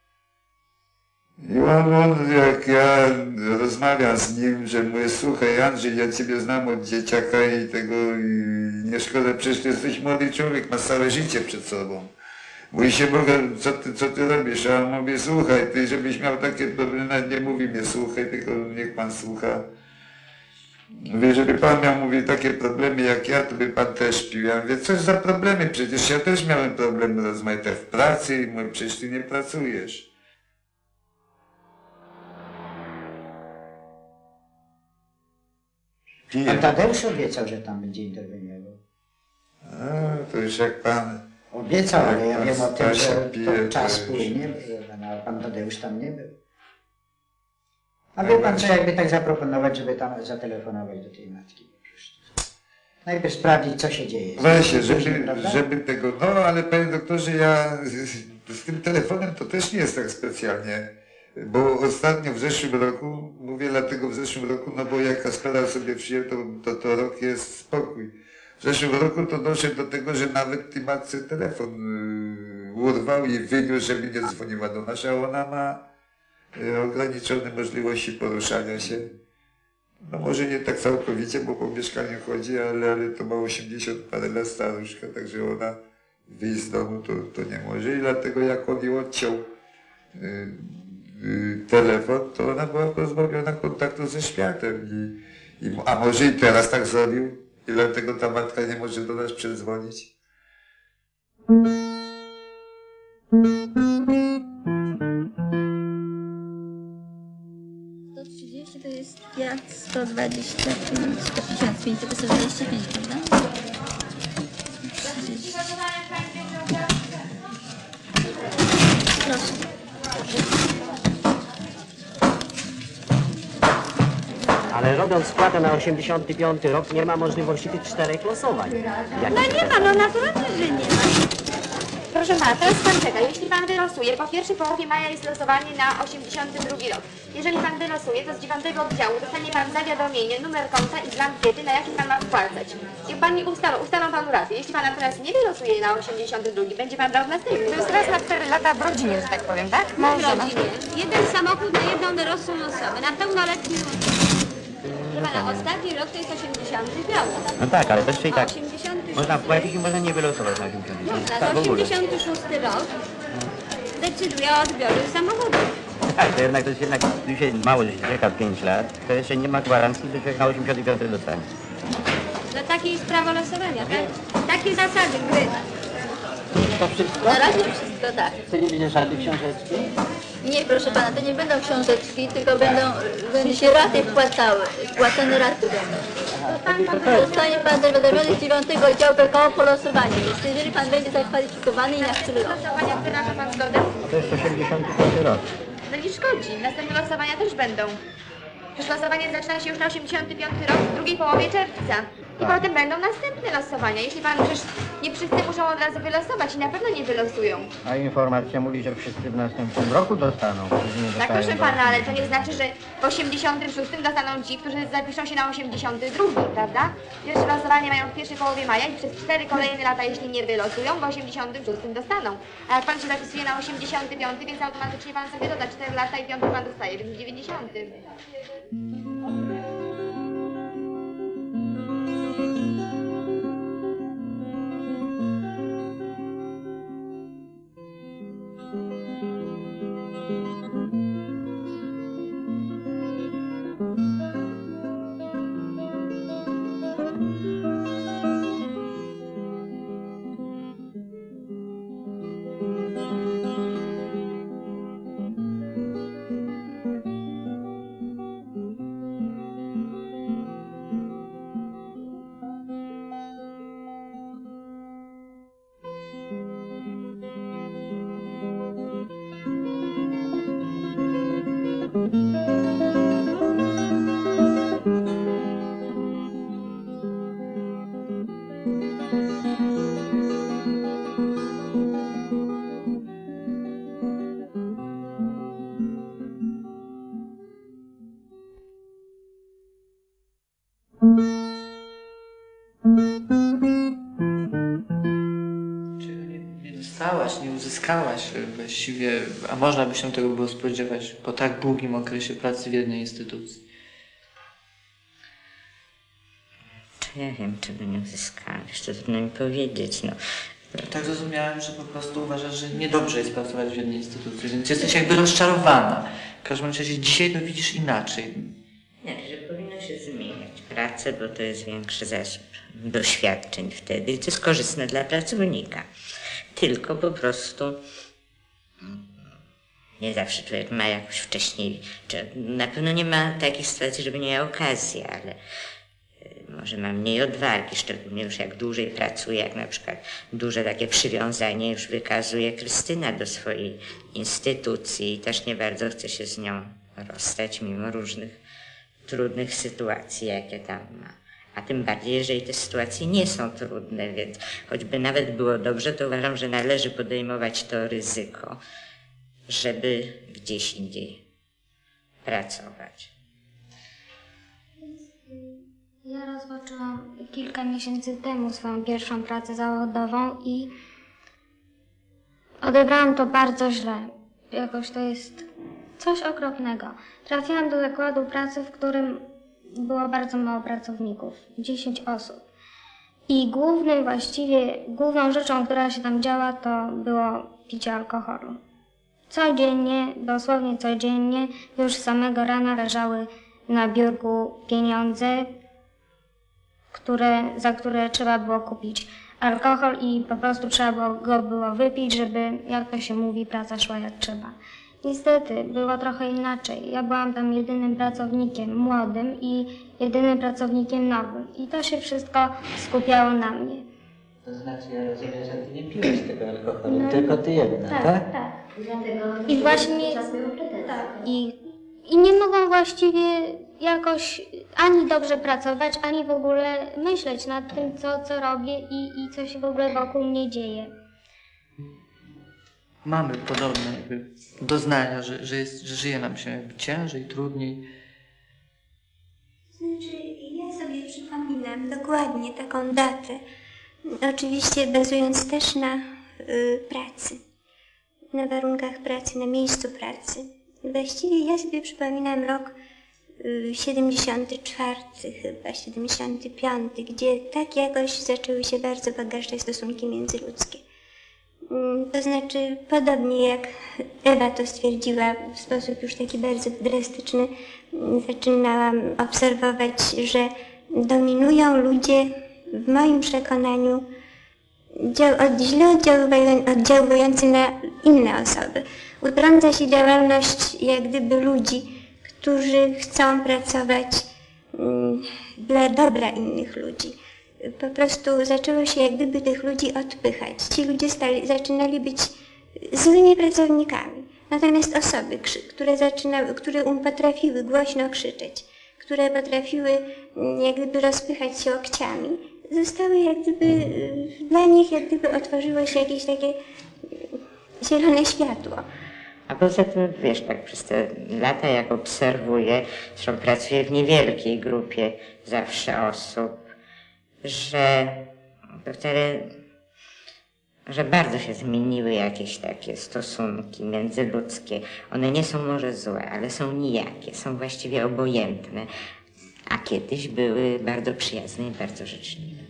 I on, on, jak ja rozmawiam z nim, że mówię, słuchaj Andrzej, ja ciebie znam od dzieciaka i tego i nie szkoda, przecież ty jesteś młody człowiek, masz całe życie przed sobą. Mówi się, Boga, co ty, co ty robisz? A on mówi, słuchaj, ty żebyś miał takie problemy, nie mówi mnie słuchaj, tylko niech pan słucha. Mówię, żeby pan miał, mówi, takie problemy jak ja, to by pan też pił. Ja mówię, coś za problemy, przecież ja też miałem problemy rozmaite w pracy i mówię, przecież ty nie pracujesz. Pan Tadeusz obiecał, że tam będzie interweniował. A, to już jak pan... Obiecał, ale ja wiem o tym, że pije, to czas to płynie, a pan Tadeusz tam nie był. A wie pan co, jakby tak zaproponować, żeby tam zatelefonować do tej matki po prostu. Najpierw sprawdzić, co się dzieje. Właśnie, żeby, żeby tego... No, ale panie doktorze, ja z, z tym telefonem to też nie jest tak specjalnie. Bo ostatnio w zeszłym roku, mówię dlatego w zeszłym roku, no bo jak Aspera sobie przyjął, to, to, to rok jest spokój. W zeszłym roku to doszedł do tego, że nawet tej matce telefon yy, urwał i wyniósł, żeby nie dzwoniła do nas, a ona ma yy, ograniczone możliwości poruszania się. No może nie tak całkowicie, bo po mieszkaniu chodzi, ale, ale to ma osiemdziesiąt parę lat staruszka, także ona wyjść z domu to, to nie może i dlatego jak on ją odciął yy, telefon, to ona była pozbawiona kontaktu ze światem. I, i, a może i teraz tak zrobił i dlatego ta matka nie może do nas przedzwonić. sto trzydzieści to jest jak sto dwadzieścia pięć, sto pięćdziesiąt pięć, to sto dwadzieścia pięć, prawda? trzydzieści. Proszę. Ale robiąc składę na osiemdziesiąty piąty rok nie ma możliwości tych czterech losowań. Jak No nie ma, no naturalnie, że nie ma. Proszę pana, teraz pan czeka. Jeśli pan wylosuje, po pierwszej połowie maja jest losowanie na osiemdziesiąty drugi rok. Jeżeli pan wylosuje, to z dziewiątego oddziału dostanie pan zawiadomienie, numer konta i blankiety, na jakim pan ma wpłacać. Jak pan nie ustalą, ustalą panu rację. Jeśli pan natomiast nie wylosuje na osiemdziesiąty drugi, będzie pan brał w następnym. To jest raz na cztery lata w rodzinie, że tak powiem, tak? W rodzinie. Jeden samochód na jedną dorosłą osobę, na pełnoletnią osobę. Proszę pana, ostatni rok to jest osiemdziesiąty piąty. No tak, ale to jeszcze i tak. osiemdziesiąty Można wpłacić i można nie wylosować na osiemdziesiąty piąty. Można, Tak, w to ogóle. osiemdziesiąty szósty rok decyduje o odbiorze samochodu. Tak, to jednak to jest jednak dzisiaj mało, że się czeka pięć lat, to jeszcze nie ma gwarancji, że człowiek na osiemdziesiąty piąty dostanie. No takie jest prawo losowania, tak? Takie zasady gry. To wszystko? Na razie wszystko tak. To nie będzie żadnych książeczki? Nie, proszę pana, to nie będą książeczki, tylko będą, będą się raty wpłacały, wpłacone raty będą. Zostanie pan zawiadomiony z dziewiątego oddziału P K O po losowaniu, więc jeżeli pan będzie zakwalifikowany i na który rok. Losowania wyraża pan zgodę? To jest osiemdziesiąty piąty rok. No nie szkodzi. Następne losowania też będą. Przecież losowanie zaczyna się już na osiemdziesiąty piąty rok, w drugiej połowie czerwca. I Tak. potem będą następne losowania. Jeśli pan przecież nie wszyscy muszą od razu wylosować i na pewno nie wylosują. A informacja mówi, że wszyscy w następnym roku dostaną. Nie Tak, dostają proszę do- pana, ale to nie znaczy, że w osiemdziesiątym szóstym dostaną ci, którzy zapiszą się na osiemdziesiąty drugi, prawda? Pierwsze losowanie mają w pierwszej połowie maja i przez cztery kolejne lata, jeśli nie wylosują, w osiemdziesiątym szóstym dostaną. A jak pan się zapisuje na osiemdziesiąty piąty, więc automatycznie pan sobie doda cztery lata i piąty pan dostaje, więc w dziewięćdziesiątym. Nie dostałaś, nie uzyskałaś właściwie, a można by się tego było spodziewać po tak długim okresie pracy w jednej instytucji. Czy ja wiem, czego nie uzyskałam? Jeszcze trudno mi powiedzieć, no. Tak zrozumiałem, że po prostu uważasz, że niedobrze jest pracować w jednej instytucji, więc jesteś jakby rozczarowana. W każdym razie dzisiaj to widzisz inaczej. Nie, że powinno się zmieniać pracę, bo to jest większy zasób doświadczeń wtedy i to jest korzystne dla pracownika. Tylko po prostu nie zawsze człowiek ma jakoś wcześniej, czy na pewno nie ma takich sytuacji, żeby nie miał okazji, ale może ma mniej odwagi, szczególnie już jak dłużej pracuje, jak na przykład duże takie przywiązanie już wykazuje Krystyna do swojej instytucji i też nie bardzo chce się z nią rozstać mimo różnych trudnych sytuacji, jakie tam ma. A tym bardziej, jeżeli te sytuacje nie są trudne, więc choćby nawet było dobrze, to uważam, że należy podejmować to ryzyko, żeby gdzieś indziej pracować. Ja rozpoczęłam kilka miesięcy temu swoją pierwszą pracę zawodową i odebrałam to bardzo źle. Jakoś to jest coś okropnego. Trafiłam do zakładu pracy, w którym było bardzo mało pracowników, dziesięć osób. I głównym właściwie, główną rzeczą, która się tam działa, to było picie alkoholu. Codziennie, dosłownie codziennie, już z samego rana leżały na biurku pieniądze, które, za które trzeba było kupić alkohol i po prostu trzeba było, go było wypić, żeby, jak to się mówi, praca szła jak trzeba. Niestety, było trochę inaczej. Ja byłam tam jedynym pracownikiem młodym i jedynym pracownikiem nowym. I to się wszystko skupiało na mnie. To znaczy, ja rozumiem, że ty nie piłeś tego alkoholu, No, tylko ty jedna, tak? tak? Tak. I właśnie tak. I, I nie mogą właściwie jakoś ani dobrze pracować, ani w ogóle myśleć nad tym, co, co robię i, i co się w ogóle wokół mnie dzieje. mamy podobne jakby doznania, że, że, jest, że żyje nam się jakby ciężej, trudniej. Znaczy, ja sobie przypominam dokładnie taką datę, oczywiście bazując też na y, pracy, na warunkach pracy, na miejscu pracy. Właściwie ja sobie przypominam rok y, siedemdziesiąty czwarty chyba, siedemdziesiąty piąty, gdzie tak jakoś zaczęły się bardzo pogorszać stosunki międzyludzkie. Y, to znaczy, podobnie jak Ewa to stwierdziła w sposób już taki bardzo drastyczny, y, zaczynałam obserwować, że dominują ludzie, w moim przekonaniu, dział, od, źle oddziałujący na inne osoby. Utrąca się działalność jak gdyby ludzi, którzy chcą pracować mm, dla dobra innych ludzi. Po prostu zaczęło się jak gdyby tych ludzi odpychać. Ci ludzie stali, zaczynali być złymi pracownikami. Natomiast osoby, które, zaczynały, które potrafiły głośno krzyczeć, które potrafiły jak gdyby rozpychać się łokciami, zostały jak gdyby, dla nich jak gdyby otworzyło się jakieś takie zielone światło. A poza tym, wiesz, tak przez te lata jak obserwuję, zresztą pracuję w niewielkiej grupie zawsze osób, że to wtedy, że bardzo się zmieniły jakieś takie stosunki międzyludzkie. One nie są może złe, ale są nijakie, są właściwie obojętne, a kiedyś były bardzo przyjazne i bardzo życzliwe.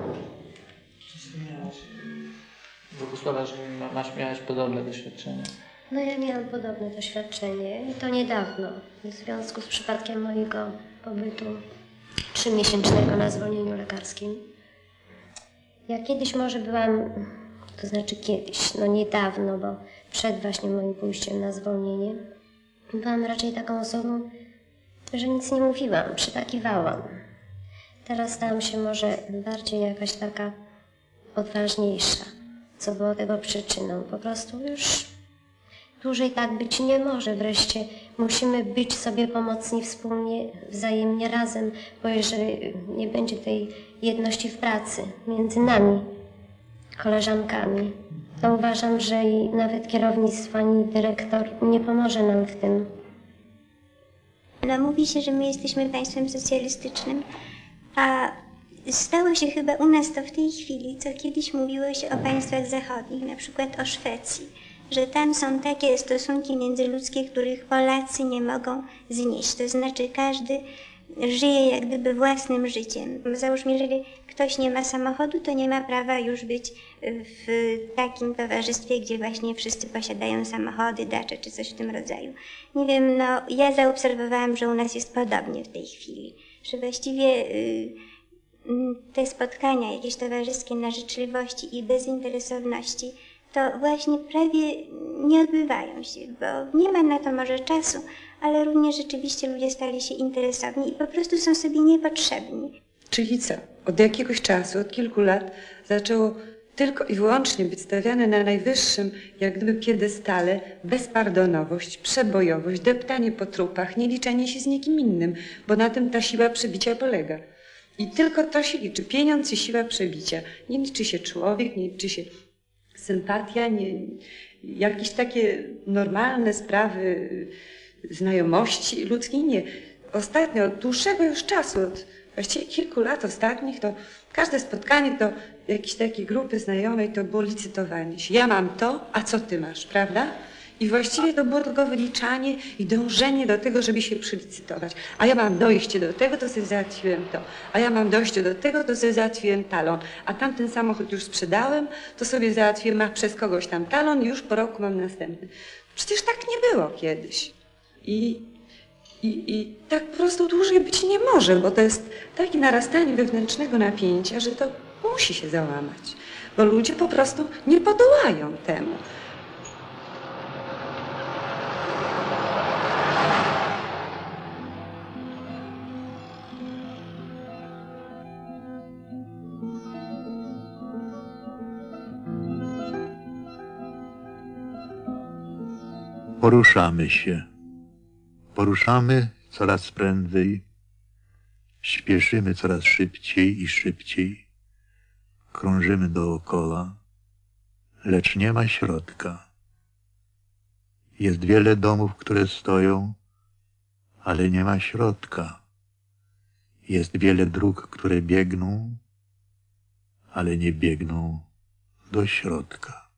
Bogusława, że masz, miałaś podobne doświadczenie. No ja miałam podobne doświadczenie i to niedawno, w związku z przypadkiem mojego pobytu trzymiesięcznego na zwolnieniu lekarskim. Ja kiedyś może byłam, to znaczy kiedyś, no niedawno, bo przed właśnie moim pójściem na zwolnienie, byłam raczej taką osobą, że nic nie mówiłam, przytakiwałam. Teraz stałam się może bardziej jakaś taka odważniejsza, co było tego przyczyną. Po prostu już dłużej tak być nie może. Wreszcie musimy być sobie pomocni wspólnie, wzajemnie razem, bo jeżeli nie będzie tej jedności w pracy między nami, koleżankami, to uważam, że i nawet kierownictwo, ani dyrektor nie pomoże nam w tym. No, mówi się, że my jesteśmy państwem socjalistycznym, a stało się chyba u nas to w tej chwili, co kiedyś mówiło się o państwach zachodnich, na przykład o Szwecji, że tam są takie stosunki międzyludzkie, których Polacy nie mogą znieść. To znaczy każdy żyje jak gdyby własnym życiem. Załóżmy, jeżeli ktoś nie ma samochodu, to nie ma prawa już być w takim towarzystwie, gdzie właśnie wszyscy posiadają samochody, dacze czy coś w tym rodzaju. Nie wiem, no ja zaobserwowałam, że u nas jest podobnie w tej chwili, że właściwie y, te spotkania jakieś towarzyskie na życzliwości i bezinteresowności to właśnie prawie nie odbywają się, bo nie ma na to może czasu, ale również rzeczywiście ludzie stali się interesowni i po prostu są sobie niepotrzebni. Czyli co? Od jakiegoś czasu, od kilku lat zaczęło tylko i wyłącznie być stawiane na najwyższym, jak gdyby piedestale, bezpardonowość, przebojowość, deptanie po trupach, nie liczenie się z nikim innym, bo na tym ta siła przebicia polega. I tylko to się liczy, pieniądz i siła przebicia. Nie liczy się człowiek, nie liczy się sympatia, nie, jakieś takie normalne sprawy znajomości ludzkiej, nie. Ostatnio, od dłuższego już czasu, od właściwie kilku lat ostatnich, to każde spotkanie to jakieś takie grupy znajomej to było licytowanie się. Ja mam to, a co ty masz, prawda? I właściwie to było tylko wyliczanie i dążenie do tego, żeby się przylicytować. A ja mam dojście do tego, to sobie załatwiłem to. A ja mam dojście do tego, to sobie załatwiłem talon. A tamten samochód już sprzedałem, to sobie załatwiłem a przez kogoś tam talon i już po roku mam następny. Przecież tak nie było kiedyś. I, i, i tak po prostu dłużej być nie może, bo to jest takie narastanie wewnętrznego napięcia, że to musi się załamać. Bo ludzie po prostu nie podołają temu. Poruszamy się. Poruszamy coraz prędzej. Śpieszymy coraz szybciej i szybciej. Krążymy dookoła, lecz nie ma środka. Jest wiele domów, które stoją, ale nie ma środka. Jest wiele dróg, które biegną, ale nie biegną do środka.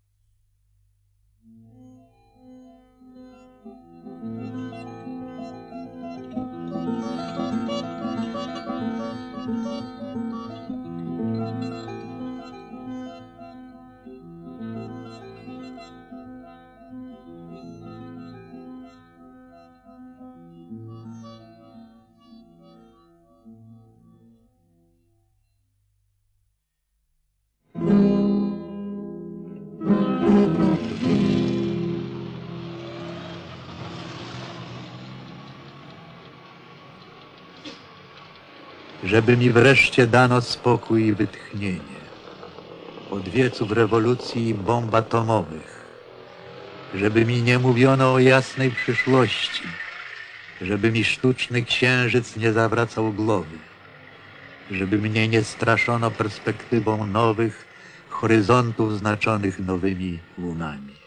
Żeby mi wreszcie dano spokój i wytchnienie od wieców rewolucji i bomb atomowych, żeby mi nie mówiono o jasnej przyszłości, żeby mi sztuczny księżyc nie zawracał głowy, żeby mnie nie straszono perspektywą nowych horyzontów znaczonych nowymi lunami.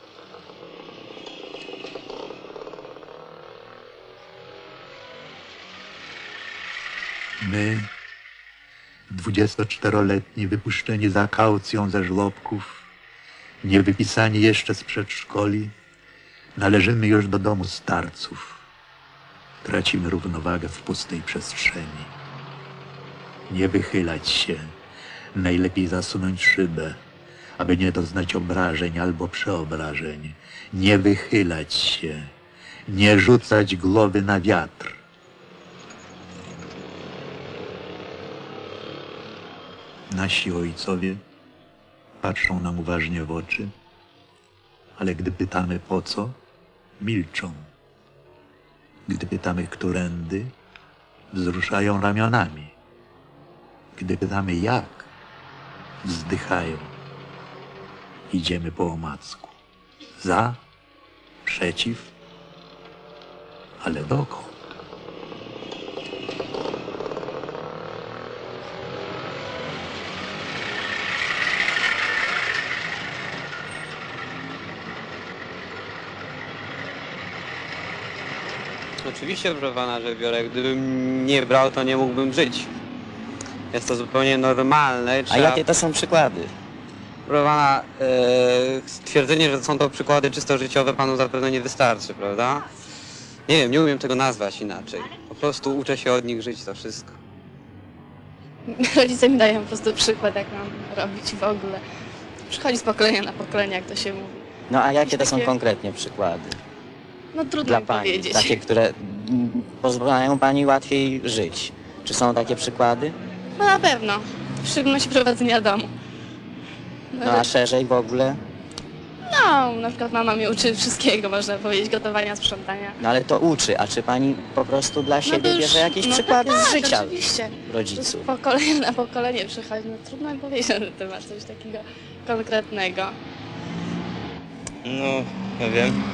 My, dwudziestoczteroletni, wypuszczeni za kaucją ze żłobków, nie wypisani jeszcze z przedszkoli, należymy już do domu starców. Tracimy równowagę w pustej przestrzeni. Nie wychylać się, najlepiej zasunąć szybę, aby nie doznać obrażeń albo przeobrażeń. Nie wychylać się, nie rzucać głowy na wiatr. Nasi ojcowie patrzą nam uważnie w oczy, ale gdy pytamy po co, milczą. Gdy pytamy którędy, wzruszają ramionami. Gdy pytamy jak, wzdychają. Idziemy po omacku. Za, przeciw, ale dokąd? Oczywiście, proszę pana, że biorę. Gdybym nie brał, to nie mógłbym żyć. Jest to zupełnie normalne. Trzeba... A jakie to są przykłady? Proszę pana, e, stwierdzenie, że są to przykłady czysto życiowe, panu zapewne nie wystarczy, prawda? Nie wiem, nie umiem tego nazwać inaczej. Po prostu uczę się od nich żyć, to wszystko. Rodzice mi dają po prostu przykład, jak mam robić w ogóle. Przychodzi z pokolenia na pokolenie, jak to się mówi. No a jakie to Takie- są konkretnie przykłady? No trudno Dla mi pani, powiedzieć. takie, które mm, pozwalają pani łatwiej żyć. Czy są takie przykłady? No na pewno. W szczególności prowadzenia domu. No a szerzej w ogóle? No, na przykład mama mnie uczy wszystkiego, można powiedzieć, gotowania, sprzątania. No ale to uczy, a czy pani po prostu dla siebie to już- bierze jakieś no przykłady tak, z życia oczywiście. Z rodziców? pokolenia na pokolenie przychodzi. No trudno mi powiedzieć na ten temat coś takiego konkretnego. No, nie wiem.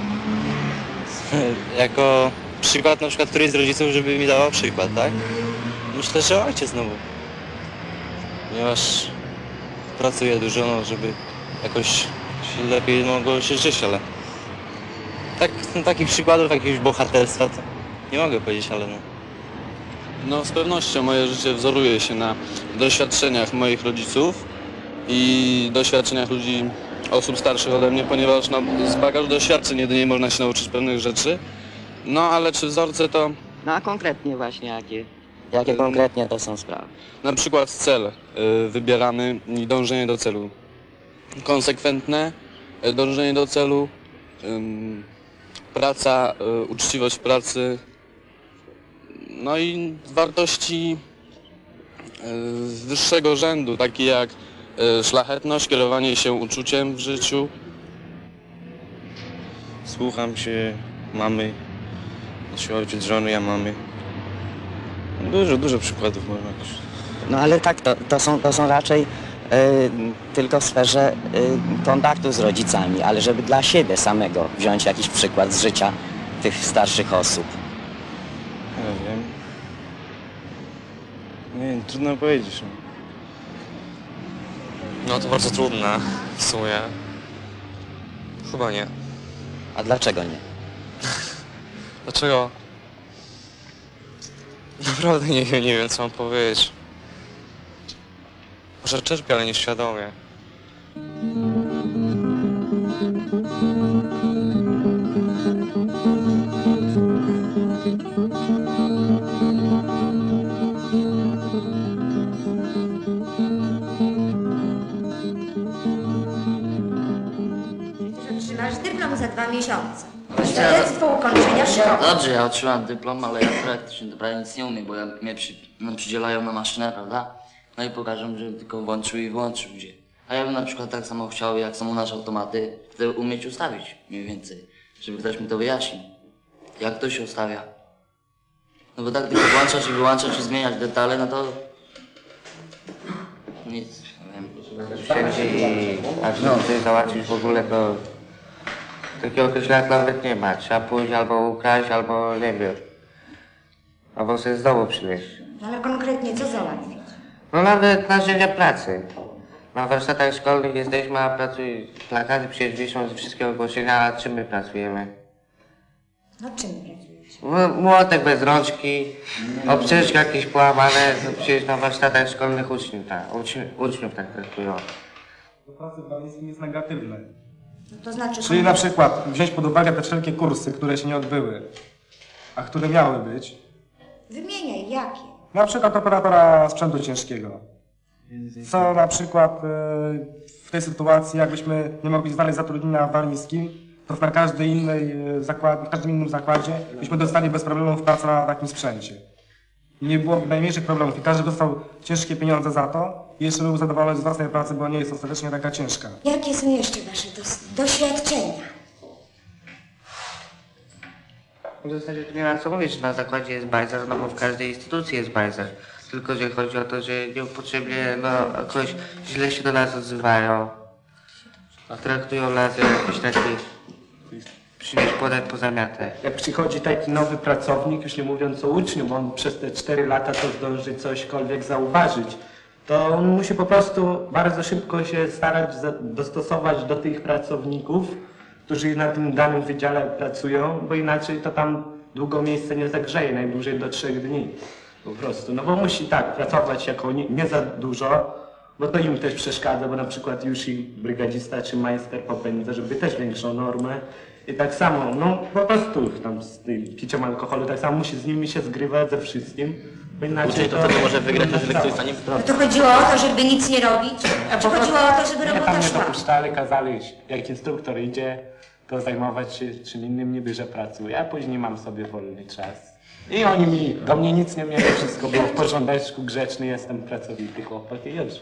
Jako przykład na przykład któryś z rodziców, żeby mi dawał przykład, tak? Myślę, że ojciec znowu. Ponieważ pracuje dużo, no, żeby jakoś się lepiej mogło się żyć, ale tak, no, takich przykładów jakiegoś bohaterstwa to nie mogę powiedzieć, ale no. No z pewnością moje życie wzoruje się na doświadczeniach moich rodziców i doświadczeniach ludzi, osób starszych ode mnie, ponieważ no, z bagażu doświadczeń jedynie można się nauczyć pewnych rzeczy. No ale czy wzorce to... No a konkretnie właśnie jakie? Jakie konkretnie to są sprawy? Na przykład cel y, wybieramy i dążenie do celu. Konsekwentne y, dążenie do celu, ym, praca, y, uczciwość w pracy, no i wartości y, wyższego rzędu, takie jak y, szlachetność, kierowanie się uczuciem w życiu. Słucham się mamy, się ojciec żony, ja mamy. Dużo, dużo przykładów można jakoś. No ale tak, to, to, są, to są raczej y, tylko w sferze y, kontaktu z rodzicami, ale żeby dla siebie samego wziąć jakiś przykład z życia tych starszych osób. Nie wiem. Nie wiem, trudno powiedzieć. No. No to bardzo trudne w sumie. Chyba nie. A dlaczego nie? Dlaczego? Naprawdę nie wiem, nie wiem co mam powiedzieć. Może czerpię, ale nieświadomie. Otrzymasz dyplom za dwa miesiące. Świadectwo ukończenia szkoły. Dobrze, ja otrzymam dyplom, ale ja praktycznie prawie nic nie umiem, bo ja, mnie przy, no, przydzielają na maszynę, prawda? No i pokażą, żebym tylko włączył i wyłączył gdzie. A ja bym na przykład tak samo chciał, jak są u nas automaty, chcę umieć ustawić mniej więcej, żeby ktoś mi to wyjaśnił. Jak to się ustawia? No bo tak tylko włączać i wyłączać i zmieniać detale, no to... Nic, nie wiem. Wszędzie i aż no, coś załatwić w ogóle, to takiego określenia nawet nie ma. Trzeba pójść albo ukraść, albo nie wiem. Albo sobie z domu przywieźć. Ale konkretnie co załatwić? No nawet narzędzia pracy. Na warsztatach szkolnych jesteśmy, a pracuj plakaty przecież wiszą ze wszystkie ogłoszenia, a czym my pracujemy? No czym pracujecie? M- Młotek bez rączki, obciążki jakieś połamane, to przecież na warsztatach szkolnych uczniów tak, uczniów, uczniów tak traktują. Pracy w Walizkim jest negatywne. No to znaczy... Czyli na przykład wziąć pod uwagę te wszelkie kursy, które się nie odbyły, a które miały być. Wymieniaj, jakie? Na przykład operatora sprzętu ciężkiego. Co na przykład e, w tej sytuacji, jakbyśmy nie mogli znaleźć zatrudnienia w Warmińskim, to na każdej innej e, zakład, w każdym innym zakładzie byśmy dostali bez problemów pracę na takim sprzęcie. I nie było najmniejszych problemów i każdy dostał ciężkie pieniądze za to i jeszcze był zadowolony z własnej pracy, bo nie jest ostatecznie taka ciężka. Jakie są jeszcze wasze dos- doświadczenia? W zasadzie tu nie ma co mówić, że na zakładzie jest bajzer, no bo w każdej instytucji jest bajzer. Tylko, że chodzi o to, że niepotrzebnie, no, jakoś źle się do nas odzywają. Traktują nas jak jakiś taki przynieść podać poza miatę. Jak przychodzi taki nowy pracownik, już nie mówiąc o uczniu, bo on przez te cztery lata to zdąży cośkolwiek zauważyć, to on musi po prostu bardzo szybko się starać za- dostosować do tych pracowników, którzy na tym danym wydziale pracują, bo inaczej to tam długo miejsce nie zagrzeje, najdłużej do trzech dni. Po prostu, no bo musi tak pracować jako nie, nie za dużo, bo to im też przeszkadza, bo na przykład już i brygadzista czy majster popędza, żeby też większą normę. I tak samo, no po prostu tam z tym piciem alkoholu, tak samo musi z nimi się zgrywać ze wszystkim, bo inaczej Uczyć to wtedy może wygrać na selekcjonistanie? No to chodziło o to, żeby nic nie robić? Czy chodziło o to, żeby Nie, tam robota nie szła? dopuszczali, kazali, jak instruktor idzie, to zajmować się czym innym, niby że pracuje, a później mam sobie wolny czas. I oni mi, do mnie nic nie mieli, wszystko było w porządeczku, grzeczny jestem, pracowity chłopak i już.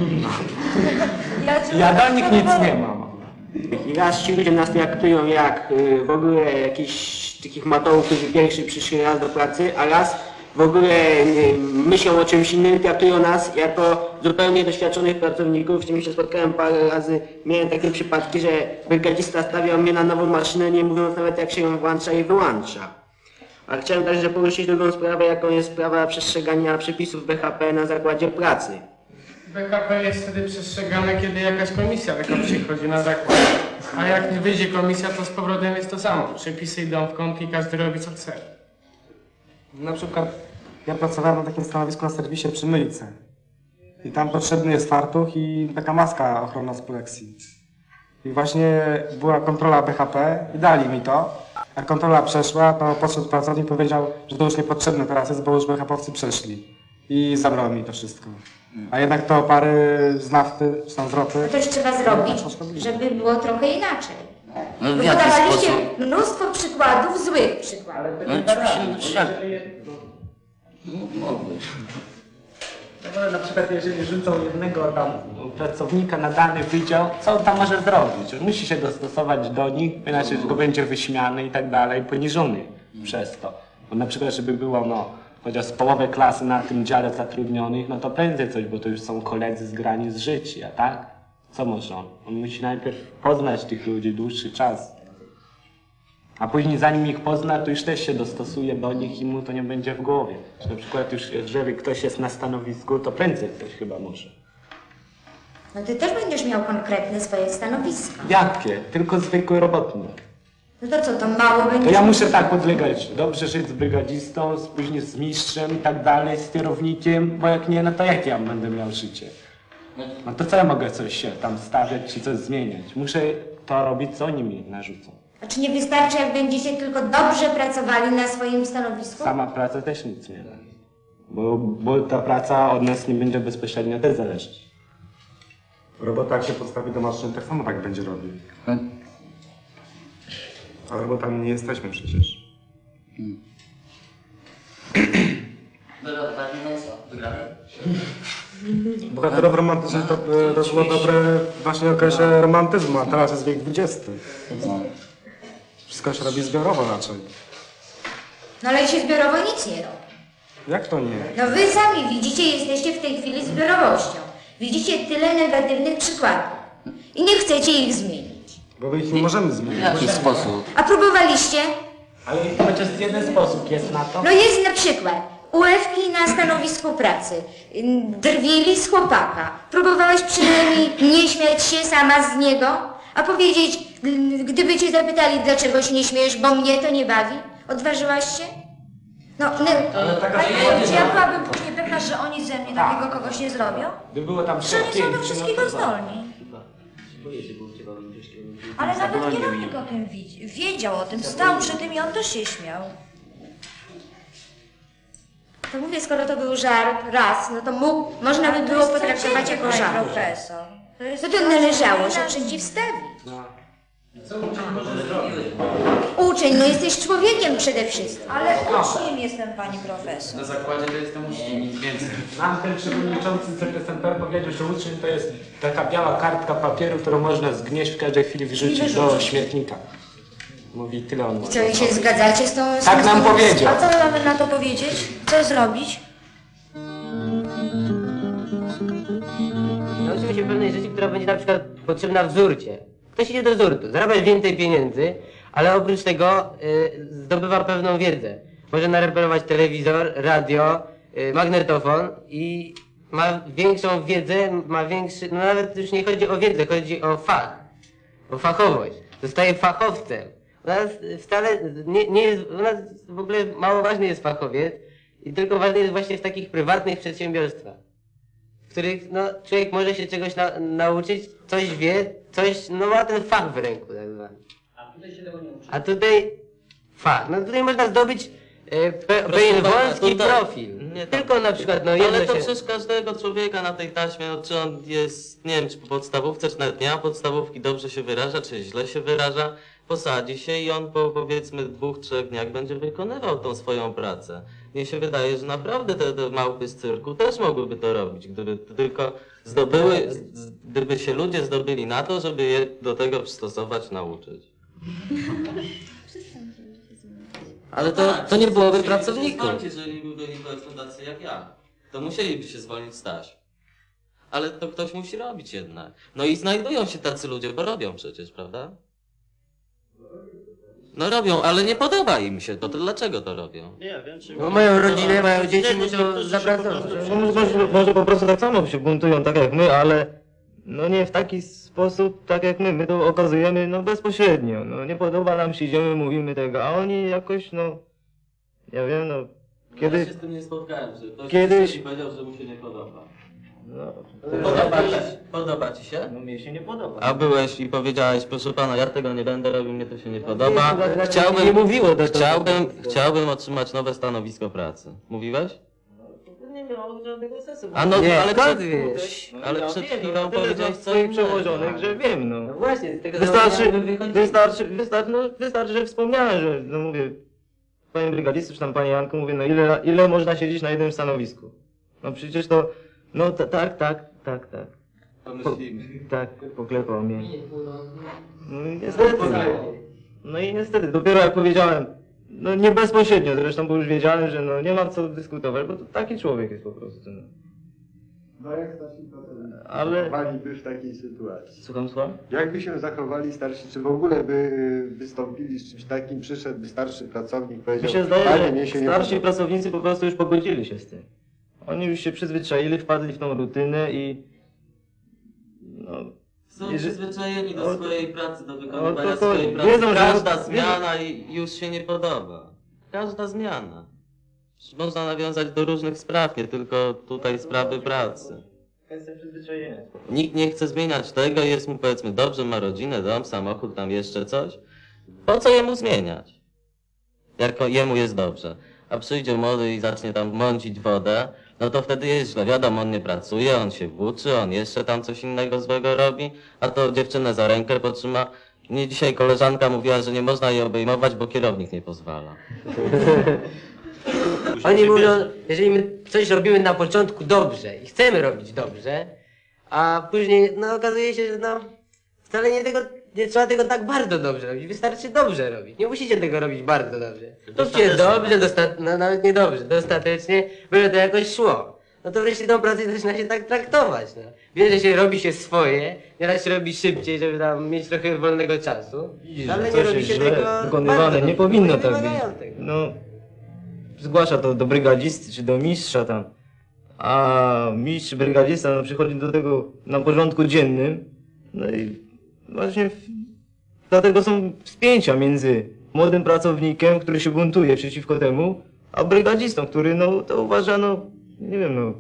Ja do nich nic nie mam. I raz ci ludzie nas traktują jak y, w ogóle jakichś takich matołów, którzy pierwszy przyszli raz do pracy, a raz w ogóle y, myślą o czymś innym, traktują nas jako zupełnie doświadczonych pracowników. Z tym się spotkałem parę razy, miałem takie przypadki, że brygadzista stawiał mnie na nową maszynę, nie mówiąc nawet jak się ją włącza i wyłącza. A chciałem także poruszyć drugą sprawę, jaką jest sprawa przestrzegania przepisów B H P na zakładzie pracy. B H P jest wtedy przestrzegane, kiedy jakaś komisja taka przychodzi na zakład. A jak nie wyjdzie komisja, to z powrotem jest to samo. Przepisy idą w kąt i każdy robi co chce. Na przykład ja pracowałem na takim stanowisku na serwisie przy myjce. I tam potrzebny jest fartuch i taka maska ochronna z pleksji. I właśnie była kontrola B H P i dali mi to. Jak kontrola przeszła, to podszedł pracownik i powiedział, że to już niepotrzebne teraz jest, bo już B H P owcy przeszli. I zabrał mi to wszystko. A jednak to pary z nafty, czy tam z ropy... To też trzeba zrobić, żeby było trochę inaczej. No w Wy jaki podawaliście sposób? mnóstwo przykładów, złych przykładów. No oczywiście, no trzeba. No, ale na przykład jeżeli rzucą jednego tam pracownika na dany wydział, co on tam może zrobić? On musi się dostosować do nich, inaczej tylko będzie wyśmiany i tak dalej, poniżony przez to. Bo na przykład, żeby było no, chociaż połowę klasy na tym dziale zatrudnionych, no to prędzej coś, bo to już są koledzy zgrani z życia, tak? Co może on? On musi najpierw poznać tych ludzi dłuższy czas. A później zanim ich pozna, to już też się dostosuje do nich i mu to nie będzie w głowie. Czy na przykład już jeżeli ktoś jest na stanowisku, to prędzej ktoś chyba może. No ty też będziesz miał konkretne swoje stanowisko. Jakie? Tylko zwykły robotnik. No to co, to mało będzie? To ja muszę tak podlegać. Dobrze żyć z brygadzistą, później z mistrzem i tak dalej, z kierownikiem, bo jak nie, no to jak ja będę miał życie? No to co ja mogę coś się tam stawiać czy coś zmieniać? Muszę to robić, co oni mi narzucą. A czy nie wystarczy, jak będziecie tylko dobrze pracowali na swoim stanowisku? Sama praca też nic nie da. Bo, bo ta praca od nas nie będzie bezpośrednio też zależeć. Robota jak się podstawi do maszyny, tak samo tak będzie robił. Ale robotami nie jesteśmy przecież. Bohaterów romantycznych to, to było dobre właśnie w okresie romantyzmu, a teraz jest wiek dwudziesty. Wszystko się robi zbiorowo raczej. No ale się zbiorowo nic nie robi. Jak to nie? No wy sami widzicie, jesteście w tej chwili zbiorowością. Widzicie tyle negatywnych przykładów. I nie chcecie ich zmienić. Bo my ich nie możemy zmienić. W jaki sposób? A próbowaliście? Ale chociaż jeden sposób jest na to. No jest na przykład ulewki na stanowisku pracy. Drwili z chłopaka. Próbowałeś przynajmniej nie śmiać się sama z niego? A powiedzieć, gdyby cię zapytali, dlaczego się nie śmiejesz, bo mnie to nie bawi? Odważyłaś się? No, no. Ale taka Ale sytuacja- czy ja byłabym później pewna, że oni ze mnie takiego kogoś nie zrobią? Gdyby było tam Że oni są do wszystkiego zdolni. Ale nawet kierownik o tym widzi- wiedział o tym, stał przy tym i on też się śmiał. To mówię, skoro to był żart raz, no to mógł, można by było potraktować jako żart. Profesor. To jest No to należało się przeciwstawić. Co uczeń może zrobić? Uczeń, no jesteś człowiekiem przede wszystkim. Ale uczniem jestem, pani profesor. Na zakładzie to jestem uczniem, nic więcej. Nam ten przewodniczący C K S M P powiedział, że uczeń to jest taka biała kartka papieru, którą można zgnieść w każdej chwili wyrzucić do śmietnika. Mówi, tyle on I może. co, i się zgadzacie z tą... z Tak tą- nam powiedział. A co mamy na to powiedzieć? Co zrobić? Nauczymy się pewnej rzeczy, która będzie na przykład potrzebna w zurcie. Ktoś idzie do zurtu, zarabia więcej pieniędzy, ale oprócz tego y, zdobywa pewną wiedzę. Może nareperować telewizor, radio, y, magnetofon i ma większą wiedzę, ma większy, no nawet już nie chodzi o wiedzę, chodzi o fach, o fachowość. Zostaje fachowcem. U nas wcale nie, nie jest, u nas w ogóle mało ważny jest fachowiec i tylko ważny jest właśnie w takich prywatnych przedsiębiorstwach, w których no, człowiek może się czegoś na, nauczyć, coś wie, coś, no ma ten fach w ręku tak zwany. A tutaj się tego nie uczy. A tutaj fach, no tutaj można zdobyć e, pe, Proszę pewien pana, wąski tutaj- profil. nie, Tylko na przykład, no jedno Ale to się... przecież każdego człowieka na tej taśmie, no, czy on jest, nie wiem, czy po podstawówce, czy nawet nie ma podstawówki, dobrze się wyraża, czy źle się wyraża, posadzi się i on po powiedzmy dwóch, trzech dniach będzie wykonywał tą swoją pracę. Mnie się wydaje, że naprawdę te, te małpy z cyrku też mogłyby to robić, gdyby tylko zdobyły, z- gdyby się ludzie zdobyli na to, żeby je do tego przystosować, nauczyć. Ale to, to nie byłoby Musieliby się pracowników. zwolnić, jeżeli by byli powiedzmy tacy jak ja, to musieliby się zwolnić stać. Ale to ktoś musi robić jednak. No i znajdują się tacy ludzie, bo robią przecież, prawda? No robią, ale nie podoba im się to, to dlaczego to robią? Nie wiem, czy... No mają rodzinę, mają dzieci, muszą zapracować. Może, może, może po prostu tak samo się buntują, tak jak my, ale no nie w taki sposób, tak jak my. My to okazujemy no bezpośrednio. No nie podoba nam się, idziemy, mówimy tego, a oni jakoś no... Ja wiem, no... Ja Kiedyś... się z tym nie spotkałem, że ktoś Kiedyś- mi powiedział, że mu się nie podoba. No, Podoba ci, podoba ci się? No mnie się nie podoba. A byłeś i powiedziałeś, proszę pana, ja tego nie będę robił, mnie to się nie podoba. to znaczy, Chciałbym, nie mówiło do tego. chciałbym, chciałbym otrzymać nowe stanowisko pracy. Mówiłeś? Nie miało żadnego sensu. A no, nie, ale skąd przed- wiesz? ale No, przed wiem, chwilą no, tyle powiedziałeś znam co swoich innego. przełożonych, że wiem, no. No właśnie, z tego Wystarczy, założenia by wychodziło. wystarczy, wystarczy, no, wystarczy, że wspomniałem, że no mówię, panie brygadistu, czy tam panie Janku, mówię, no ile, ile można siedzieć na jednym stanowisku? No przecież to, no ta, tak, tak, tak, tak. Po, tak, poklepał mnie. No i niestety, no i niestety, dopiero jak powiedziałem, no nie bezpośrednio zresztą, bo już wiedziałem, że no nie mam co dyskutować, bo to taki człowiek jest po prostu, no. No jak starsi pracownicy Ale- zachowaliby w takiej sytuacji? Słucham, słucham? Jakby się zachowali starsi, czy w ogóle by y, wystąpili z czymś takim, przyszedłby starszy pracownik, powiedział, Mi się zdaje, "Panie, że mnie się nie starsi podoba". pracownicy po prostu już pogodzili się z tym. Oni już się przyzwyczaili, wpadli w tą rutynę i no, Są Jeżeli- przyzwyczajeni do o- swojej pracy, do o, wykonywania to- to swojej pracy. wiedzą, że- Każda wiedzą- zmiana i już się nie podoba. Każda zmiana. Można nawiązać do różnych spraw, nie tylko tutaj sprawy pracy. Jestem przyzwyczajony. Nikt nie chce zmieniać tego, jest mu powiedzmy dobrze, ma rodzinę, dom, samochód, tam jeszcze coś. Po co jemu zmieniać? Jak jemu jest dobrze. A przyjdzie młody i zacznie tam mącić wodę, no to wtedy jest źle. Wiadomo, on nie pracuje, on się włóczy, on jeszcze tam coś innego złego robi, a to dziewczynę za rękę potrzyma. Mnie dzisiaj koleżanka mówiła, że nie można jej obejmować, bo kierownik nie pozwala. Oni mówią, jeżeli my coś robimy na początku dobrze i chcemy robić dobrze, a później no okazuje się, że no wcale nie tego, nie trzeba tego tak bardzo dobrze robić, wystarczy dobrze robić. Nie musicie tego robić bardzo dobrze. Róbcie dobrze, dosta- no nawet nie dobrze, dostatecznie, byle to jakoś szło. No to wreszcie tą pracę zaczyna się tak traktować, no. Wie, że się robi się swoje, nieraz się robi szybciej, żeby tam mieć trochę wolnego czasu, Widzisz, ale że nie coś robi jest się źle tego wykonywane, bardzo nie dobrze, powinno bo tak wymagają być. tego. No, zgłasza to do brygadzisty czy do mistrza tam, a mistrz, brygadzista no, przychodzi do tego na porządku dziennym, no i właśnie w, dlatego są spięcia między młodym pracownikiem, który się buntuje przeciwko temu, a brygadzistą, który no to uważa, no, nie wiem, no,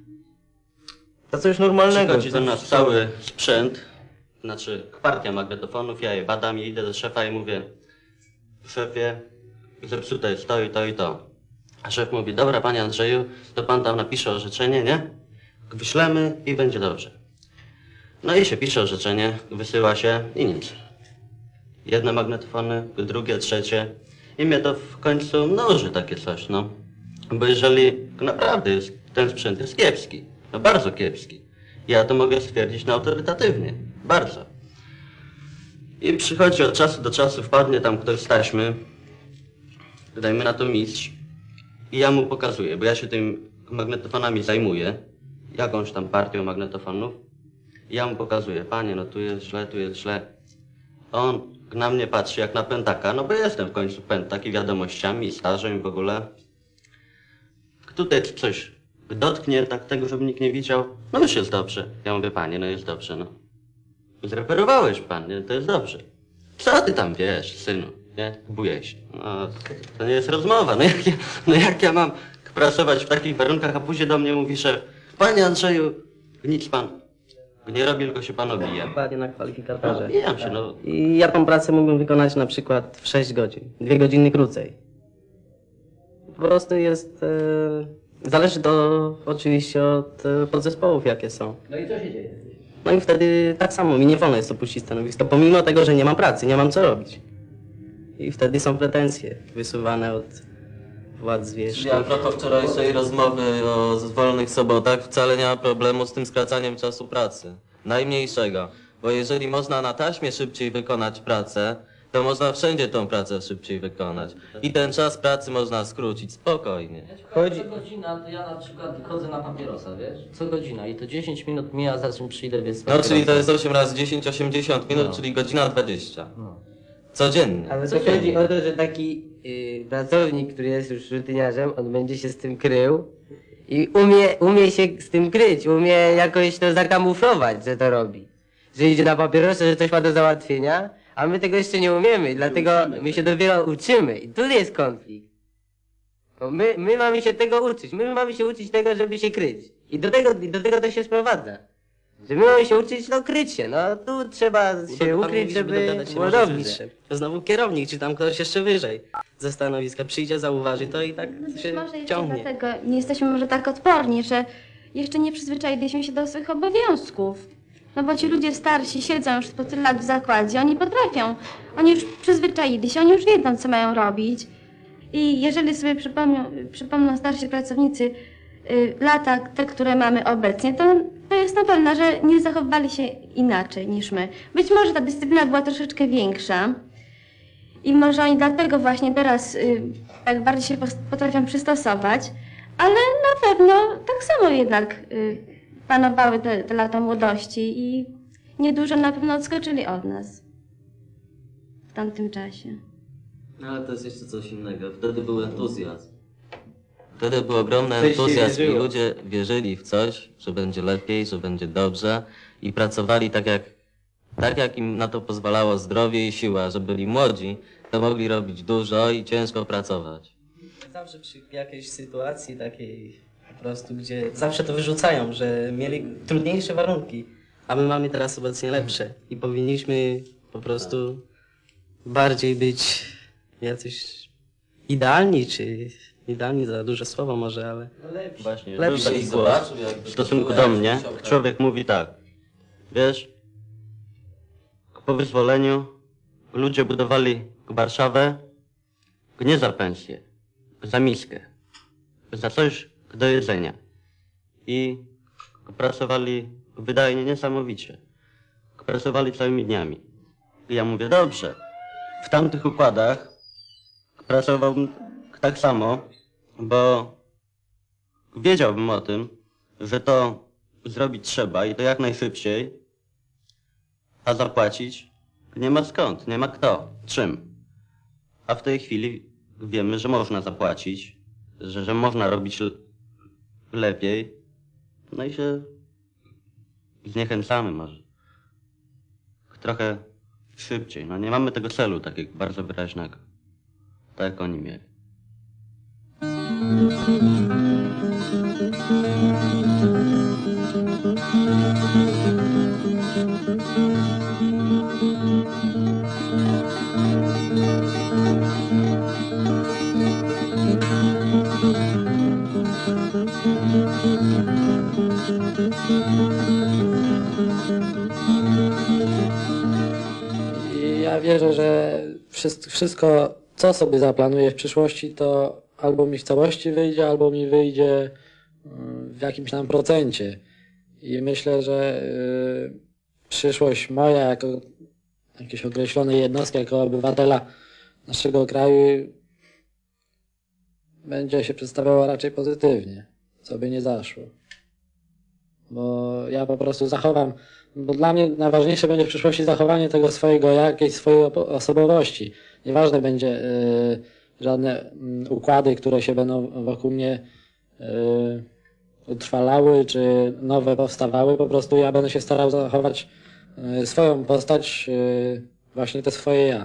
za coś normalnego. Przychodzi do nas cały sprzęt, znaczy partia magnetofonów, ja je badam i idę do szefa i mówię: szefie, zepsute jest to i to i to. A szef mówi: dobra, panie Andrzeju, to pan tam napisze orzeczenie, nie? Wyślemy i będzie dobrze. No i się pisze orzeczenie, wysyła się i nic. Jedne magnetofony, drugie, trzecie. I mnie to w końcu mnoży takie coś, no. Bo jeżeli naprawdę jest, ten sprzęt jest kiepski, no bardzo kiepski, ja to mogę stwierdzić na autorytatywnie, bardzo. I przychodzi od czasu do czasu, wpadnie tam ktoś z taśmy, dajmy na to mistrz, i ja mu pokazuję, bo ja się tym magnetofonami zajmuję, jakąś tam partią magnetofonów, i ja mu pokazuję: panie, no tu jest źle, tu jest źle. On na mnie patrzy jak na pętaka, no bo jestem w końcu pętak i wiadomościami, i stażem, i w ogóle. Tutaj coś dotknie, tak tego, żeby nikt nie widział, no już jest dobrze. Ja mówię: panie, no jest dobrze, no. Zreperowałeś pan, nie? To jest dobrze. Co ty tam wiesz, synu, nie? Bujaj się. No, to nie jest rozmowa, no jak ja, no jak ja mam pracować w takich warunkach, a później do mnie mówi szef: panie Andrzeju, nic pan nie robi, tylko się pan obija. Dokładnie na kwalifikatorze. Obijam się, no. I ja tą pracę mógłbym wykonać na przykład w sześć godzin, dwie godziny krócej. Po prostu jest... E, zależy to oczywiście od e, podzespołów, jakie są. No i co się dzieje? No i wtedy tak samo mi nie wolno jest opuścić stanowisko, pomimo tego, że nie mam pracy, nie mam co robić. I wtedy są pretensje wysuwane od władz zwierzchnych. Ja a propos wczorajszej rozmowy o wolnych sobotach, wcale nie ma problemu z tym skracaniem czasu pracy. Najmniejszego. Bo jeżeli można na taśmie szybciej wykonać pracę, to można wszędzie tą pracę szybciej wykonać. I ten czas pracy można skrócić spokojnie. Chodzi... Co godzina, to ja na przykład chodzę na papierosa, wiesz? Co godzina i to dziesięć minut mija, za czym przyjdę, więc... No czyli to jest osiem razy dziesięć, osiemdziesiąt minut, No. czyli godzina dwadzieścia. Codziennie. Ale to chodzi o to, że taki y, pracownik, który jest już rutyniarzem, on będzie się z tym krył i umie, umie się z tym kryć, umie jakoś to zakamuflować, że to robi. Że idzie na papierosy, że coś ma do załatwienia, a my tego jeszcze nie umiemy, dlatego my się dopiero uczymy i tu jest konflikt. Bo my, my mamy się tego uczyć, my mamy się uczyć tego, żeby się kryć. I do tego, i do tego to się sprowadza. Że my mamy się uczyć, no kryć się, no tu trzeba się ukryć, żeby było dobrze. To znowu kierownik, czy tam ktoś jeszcze wyżej ze stanowiska przyjdzie, zauważy to i tak się Może jeszcze ciągnie. dlatego nie jesteśmy może tak odporni, że jeszcze nie przyzwyczailiśmy się do swych obowiązków. No bo ci ludzie starsi siedzą już po tyle lat w zakładzie, oni potrafią, oni już przyzwyczaili się, oni już wiedzą, co mają robić. I jeżeli sobie przypomną, przypomną starsi pracownicy y, lata, te, które mamy obecnie, to, to jest na pewno, że nie zachowywali się inaczej niż my. Być może ta dyscyplina była troszeczkę większa i może oni dlatego właśnie teraz y, tak bardziej się pos- potrafią przystosować, ale na pewno tak samo jednak y, panowały te, te lata młodości i niedużo na pewno odskoczyli od nas w tamtym czasie. No ale to jest jeszcze coś innego. Wtedy był entuzjazm. Wtedy był ogromny Coś się entuzjazm i wierzyło. ludzie wierzyli w coś, że będzie lepiej, że będzie dobrze i pracowali tak jak Tak jak im na to pozwalało zdrowie i siła, że byli młodzi, to mogli robić dużo i ciężko pracować. Zawsze przy jakiejś sytuacji takiej po prostu, gdzie zawsze to wyrzucają, że mieli trudniejsze warunki, a my mamy teraz obecnie lepsze i powinniśmy po prostu bardziej być jacyś idealni, czy idealni za duże słowo może, ale Właśnie, lepsi. był taki głos w stosunku do mnie. Człowiek mówi tak, wiesz, po wyzwoleniu ludzie budowali Warszawę nie za pensję, za miskę, za coś do jedzenia. I pracowali wydajnie, niesamowicie. Pracowali całymi dniami. I ja mówię, dobrze, w tamtych układach pracowałbym tak samo, bo wiedziałbym o tym, że to zrobić trzeba i to jak najszybciej, a zapłacić nie ma skąd, nie ma kto, czym. A w tej chwili wiemy, że można zapłacić, że, że można robić lepiej, no i się zniechęcamy może. Trochę szybciej, no nie mamy tego celu takiego bardzo wyraźnego, tak jak oni mieli. Ja wierzę, że wszystko, co sobie zaplanuję w przyszłości, to albo mi w całości wyjdzie, albo mi wyjdzie w jakimś tam procencie. I myślę, że przyszłość moja jako jakiejś określonej jednostki, jako obywatela naszego kraju będzie się przedstawiała raczej pozytywnie, co by nie zaszło. Bo ja po prostu zachowam, bo dla mnie najważniejsze będzie w przyszłości zachowanie tego swojego, jakiejś swojej osobowości. Nieważne będzie y, żadne y, układy, które się będą wokół mnie y, utrwalały, czy nowe powstawały. Po prostu ja będę się starał zachować y, swoją postać, y, właśnie to swoje ja.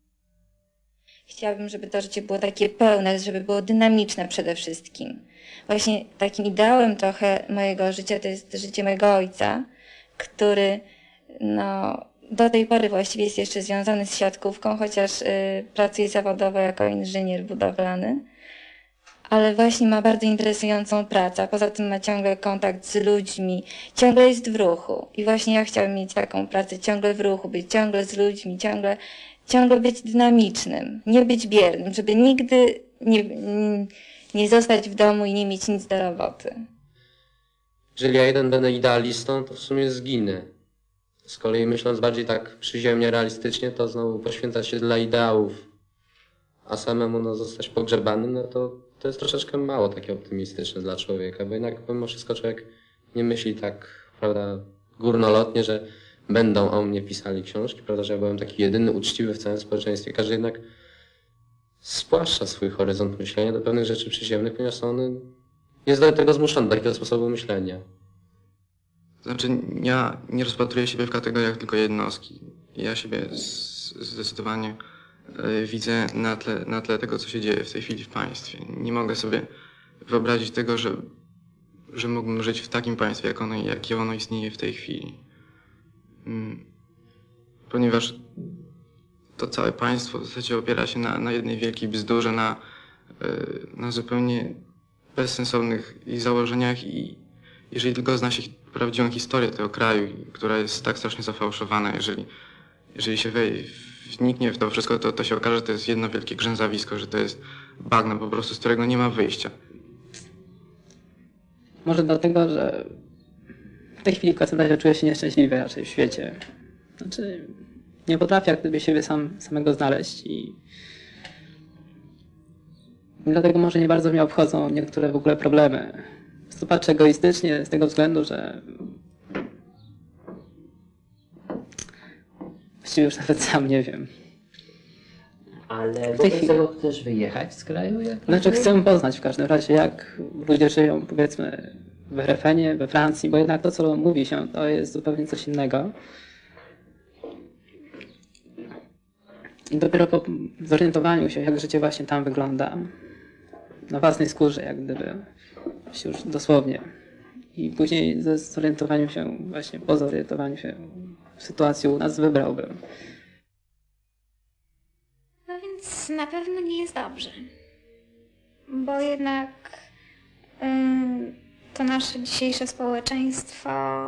Chciałabym, żeby to życie było takie pełne, żeby było dynamiczne przede wszystkim. Właśnie takim ideałem trochę mojego życia to jest życie mojego ojca, który no, do tej pory właściwie jest jeszcze związany z siatkówką, chociaż y, pracuje zawodowo jako inżynier budowlany, ale właśnie ma bardzo interesującą pracę, poza tym ma ciągle kontakt z ludźmi, ciągle jest w ruchu i właśnie ja chciałabym mieć taką pracę, ciągle w ruchu, być ciągle z ludźmi, ciągle, ciągle być dynamicznym, nie być biernym, żeby nigdy nie, nie zostać w domu i nie mieć nic do roboty. Jeżeli ja jeden będę idealistą, to w sumie zginę. Z kolei myśląc bardziej tak przyziemnie, realistycznie, to znowu poświęcać się dla ideałów, a samemu no, zostać pogrzebanym, no to to jest troszeczkę mało takie optymistyczne dla człowieka, bo jednak mimo wszystko człowiek nie myśli tak, prawda, górnolotnie, że będą o mnie pisali książki, prawda, że ja byłem taki jedyny uczciwy w całym społeczeństwie. Każdy jednak spłaszcza swój horyzont myślenia do pewnych rzeczy przyziemnych, ponieważ on jest do tego zmuszony, do takiego sposobu myślenia. Znaczy, ja nie rozpatruję siebie w kategoriach tylko jednostki. Ja siebie zdecydowanie y, widzę na tle, na tle tego, co się dzieje w tej chwili w państwie. Nie mogę sobie wyobrazić tego, że, że mógłbym żyć w takim państwie, jak ono, jakie ono istnieje w tej chwili. Hmm. Ponieważ to całe państwo w zasadzie opiera się na, na jednej wielkiej bzdurze, na, y, na zupełnie bezsensownych ich założeniach i jeżeli tylko zna się prawdziwą historię tego kraju, która jest tak strasznie zafałszowana, jeżeli, jeżeli się wej, wniknie w to wszystko, to, to się okaże, że to jest jedno wielkie grzęzawisko, że to jest bagno po prostu, z którego nie ma wyjścia. Może dlatego, że w tej chwili w każdym razie czuję się nieszczęśliwy raczej w świecie. Znaczy, nie potrafię jak gdyby siebie sam, samego znaleźć i dlatego może nie bardzo mnie obchodzą niektóre w ogóle problemy. To patrzę egoistycznie z tego względu, że właściwie już nawet sam nie wiem. Ale w tej wobec tego chcesz wyjechać z kraju? Jak Znaczy chcę poznać w każdym razie, jak ludzie żyją, powiedzmy, w R F N ie, we Francji, bo jednak to, co mówi się, to jest zupełnie coś innego. I dopiero po zorientowaniu się, jak życie właśnie tam wygląda, na własnej skórze, jak gdyby, już dosłownie. I później ze zorientowaniu się, właśnie po zorientowaniu się w sytuacji u nas wybrałbym. No więc na pewno nie jest dobrze. Bo jednak ym, to nasze dzisiejsze społeczeństwo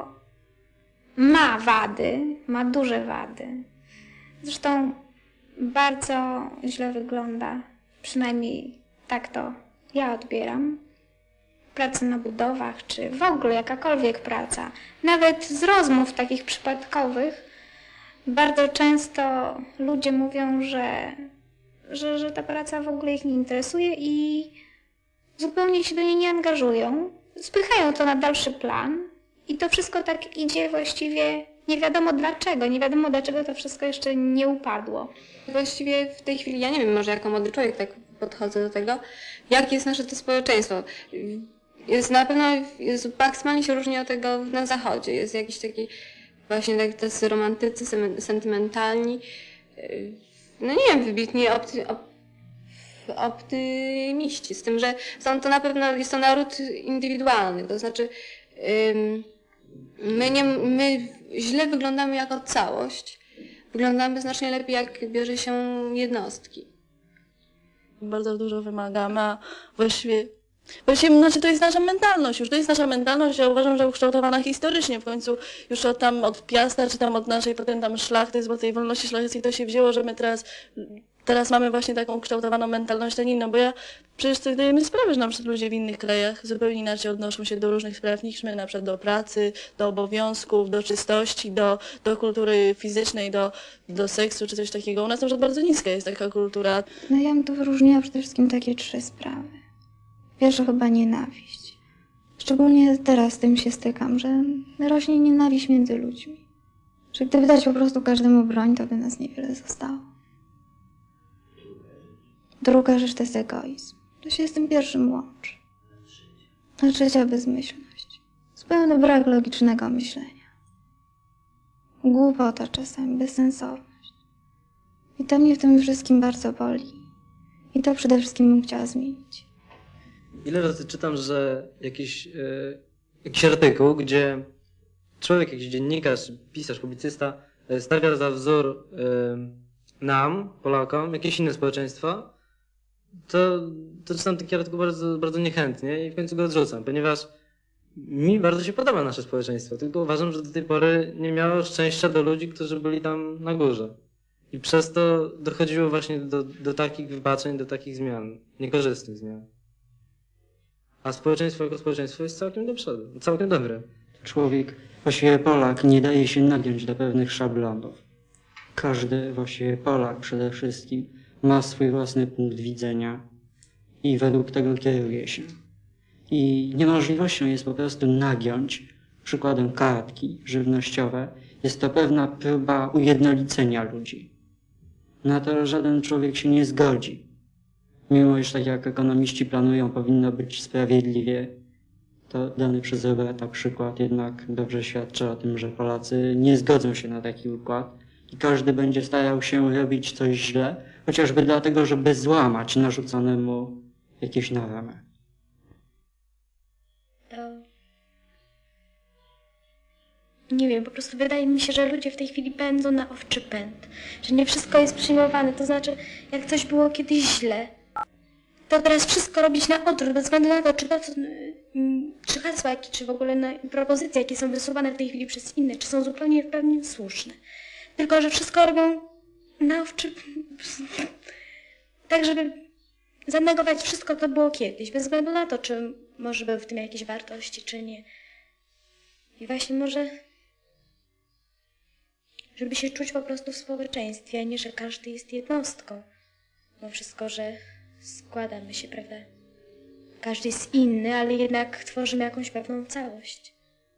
ma wady, ma duże wady. Zresztą bardzo źle wygląda, przynajmniej tak to ja odbieram, praca na budowach, czy w ogóle jakakolwiek praca. Nawet z rozmów takich przypadkowych bardzo często ludzie mówią, że, że, że ta praca w ogóle ich nie interesuje i zupełnie się do niej nie angażują. Spychają to na dalszy plan i to wszystko tak idzie właściwie nie wiadomo dlaczego, nie wiadomo dlaczego to wszystko jeszcze nie upadło. Właściwie w tej chwili, ja nie wiem, może jako młody człowiek tak podchodzę do tego, jakie jest nasze to społeczeństwo. Jest na pewno, jest, maksymalnie się różni od tego na zachodzie. Jest jakiś taki właśnie tak, tacy romantycy, sentymentalni, no nie wiem, wybitnie opty, op, optymiści, z tym, że są to na pewno, jest to naród indywidualny, to znaczy ym, my, nie, my źle wyglądamy jako całość, wyglądamy znacznie lepiej, jak bierze się jednostki. Bardzo dużo wymagamy, a właściwie, właściwie znaczy to jest nasza mentalność już, to jest nasza mentalność, ja uważam, że ukształtowana historycznie, w końcu już od tam, od Piasta, czy tam od naszej potem tam szlachty, bo tej wolności szlacheckiej to się wzięło, że my teraz, teraz mamy właśnie taką ukształtowaną mentalność inną, bo ja przecież sobie zdajemy sprawę, że na przykład ludzie w innych krajach zupełnie inaczej odnoszą się do różnych spraw niż my, na przykład do pracy, do obowiązków, do czystości, do, do kultury fizycznej, do, do seksu czy coś takiego. U nas na przykład bardzo niska jest taka kultura. No ja bym tu wyróżniła przede wszystkim takie trzy sprawy. Pierwsza chyba nienawiść. Szczególnie teraz z tym się stykam, że rośnie nienawiść między ludźmi. Że gdyby dać po prostu każdemu broń, to by nas niewiele zostało. Druga rzecz to jest egoizm. To się z tym pierwszym łączy. A trzecia bezmyślność. Zupełny brak logicznego myślenia. Głupota czasami, bezsensowność. I to mnie w tym wszystkim bardzo boli. I to przede wszystkim bym chciała zmienić. Ile razy czytam, że jakiś, yy, jakiś artykuł, gdzie człowiek, jakiś dziennikarz, pisarz, publicysta yy, stawia za wzór yy, nam, Polakom, jakieś inne społeczeństwo, to, to czytam taki artykuł bardzo, bardzo niechętnie i w końcu go odrzucam, ponieważ mi bardzo się podoba nasze społeczeństwo, tylko uważam, że do tej pory nie miało szczęścia do ludzi, którzy byli tam na górze. I przez to dochodziło właśnie do, do takich wybaczeń, do takich zmian, niekorzystnych zmian. A społeczeństwo jako społeczeństwo jest całkiem do przodu, całkiem dobre. Człowiek, właściwie Polak, nie daje się nagiąć do pewnych szablonów. Każdy właściwie Polak przede wszystkim ma swój własny punkt widzenia i według tego kieruje się. I niemożliwością jest po prostu nagiąć, przykładem kartki żywnościowe, jest to pewna próba ujednolicenia ludzi. Na to żaden człowiek się nie zgodzi. Mimo iż tak jak ekonomiści planują, powinno być sprawiedliwie, to dany przez Roberta przykład jednak dobrze świadczy o tym, że Polacy nie zgodzą się na taki układ i każdy będzie starał się robić coś źle, chociażby dlatego, żeby złamać narzucone mu jakieś normy. To... Nie wiem, po prostu wydaje mi się, że ludzie w tej chwili pędzą na owczy pęd. Że nie wszystko jest przyjmowane, to znaczy jak coś było kiedyś źle, to teraz wszystko robić na odwrót, bez względu na to, czy to, co, czy hasła, jakie, czy w ogóle na propozycje, jakie są wysuwane w tej chwili przez inne, czy są zupełnie w pełni słuszne. Tylko, że wszystko robią na owczy... tak, żeby zanegować wszystko, co było kiedyś, bez względu na to, czy może były w tym jakieś wartości, czy nie. I właśnie może... żeby się czuć po prostu w społeczeństwie, a nie, że każdy jest jednostką. Bo wszystko, że składamy się, prawda? Każdy jest inny, ale jednak tworzymy jakąś pewną całość.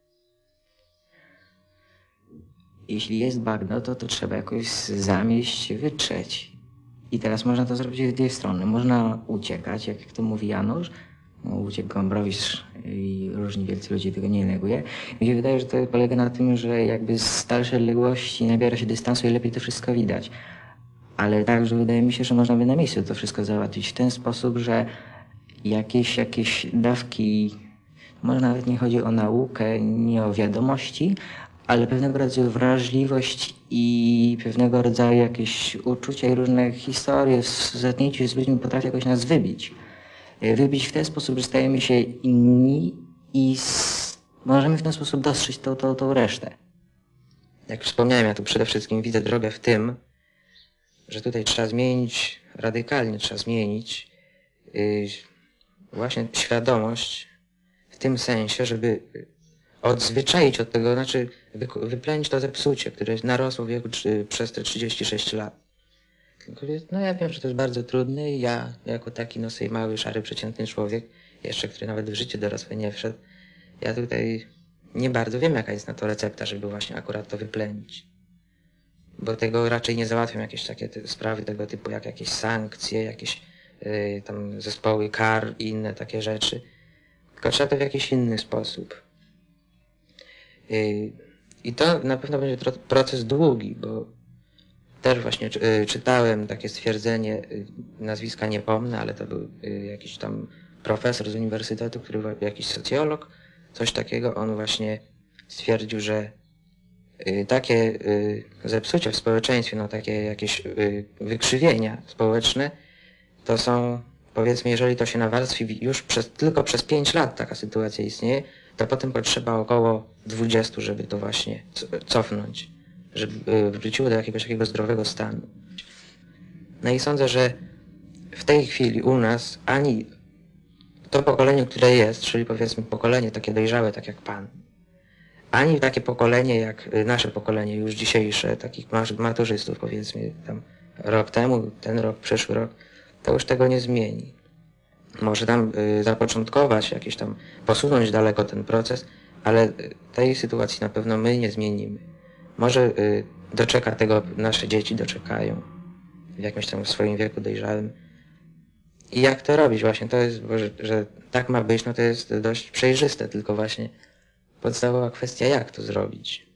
Jeśli jest bagno, to to trzeba jakoś zamieść, wytrzeć. I teraz można to zrobić z dwie strony. Można uciekać, jak to mówi Janusz. No, uciekł Gombrowicz i różni wielcy ludzie tego nie neguje. Mi się wydaje, że to polega na tym, że jakby z dalszej odległości nabiera się dystansu i lepiej to wszystko widać. ale także wydaje mi się, że można by na miejscu to wszystko załatwić w ten sposób, że jakieś, jakieś dawki, może nawet nie chodzi o naukę, nie o wiadomości, ale pewnego rodzaju wrażliwość i pewnego rodzaju jakieś uczucia i różne historie w zetknięciu z ludźmi potrafi jakoś nas wybić. Wybić w ten sposób, że stajemy się inni i s- możemy w ten sposób dostrzec tą, tą, tą resztę. Jak wspomniałem, ja tu przede wszystkim widzę drogę w tym, że tutaj trzeba zmienić, radykalnie trzeba zmienić yy, właśnie świadomość w tym sensie, żeby odzwyczaić od tego, znaczy wy- wyplenić to zepsucie, które narosło w wieku trzy, przez te trzydzieści sześć lat. Tylko, no ja wiem, że to jest bardzo trudne i ja jako taki no sobie mały, szary, przeciętny człowiek, jeszcze który nawet w życie dorosłe nie wszedł, ja tutaj nie bardzo wiem, jaka jest na to recepta, żeby właśnie akurat to wyplenić. Bo tego raczej nie załatwią jakieś takie te sprawy tego typu, jak jakieś sankcje, jakieś yy, tam zespoły kar i inne takie rzeczy. Tylko trzeba to w jakiś inny sposób. Yy, I to na pewno będzie tro- proces długi, bo też właśnie czy, yy, czytałem takie stwierdzenie, yy, nazwiska nie pomnę, ale to był yy, jakiś tam profesor z uniwersytetu, który jakiś socjolog, coś takiego, on właśnie stwierdził, że y, takie y, zepsucia w społeczeństwie, no takie jakieś y, wykrzywienia społeczne, to są, powiedzmy, jeżeli to się nawarstwi już przez, tylko przez pięć lat taka sytuacja istnieje, to potem potrzeba około dwudziestu, żeby to właśnie co- cofnąć, żeby y, wróciło do jakiegoś takiego zdrowego stanu. No i sądzę, że w tej chwili u nas ani to pokolenie, które jest, czyli powiedzmy pokolenie takie dojrzałe, tak jak pan, ani takie pokolenie jak y, nasze pokolenie już dzisiejsze, takich mas- maturzystów powiedzmy tam rok temu, ten rok, przyszły rok, to już tego nie zmieni. Może tam y, zapoczątkować, jakieś tam posunąć daleko ten proces, ale y, tej sytuacji na pewno my nie zmienimy. Może y, doczeka tego, nasze dzieci doczekają w jakimś tam swoim wieku dojrzałym. I jak to robić właśnie, to jest, bo że, że tak ma być, no to jest dość przejrzyste, tylko właśnie podstawowa kwestia, jak to zrobić.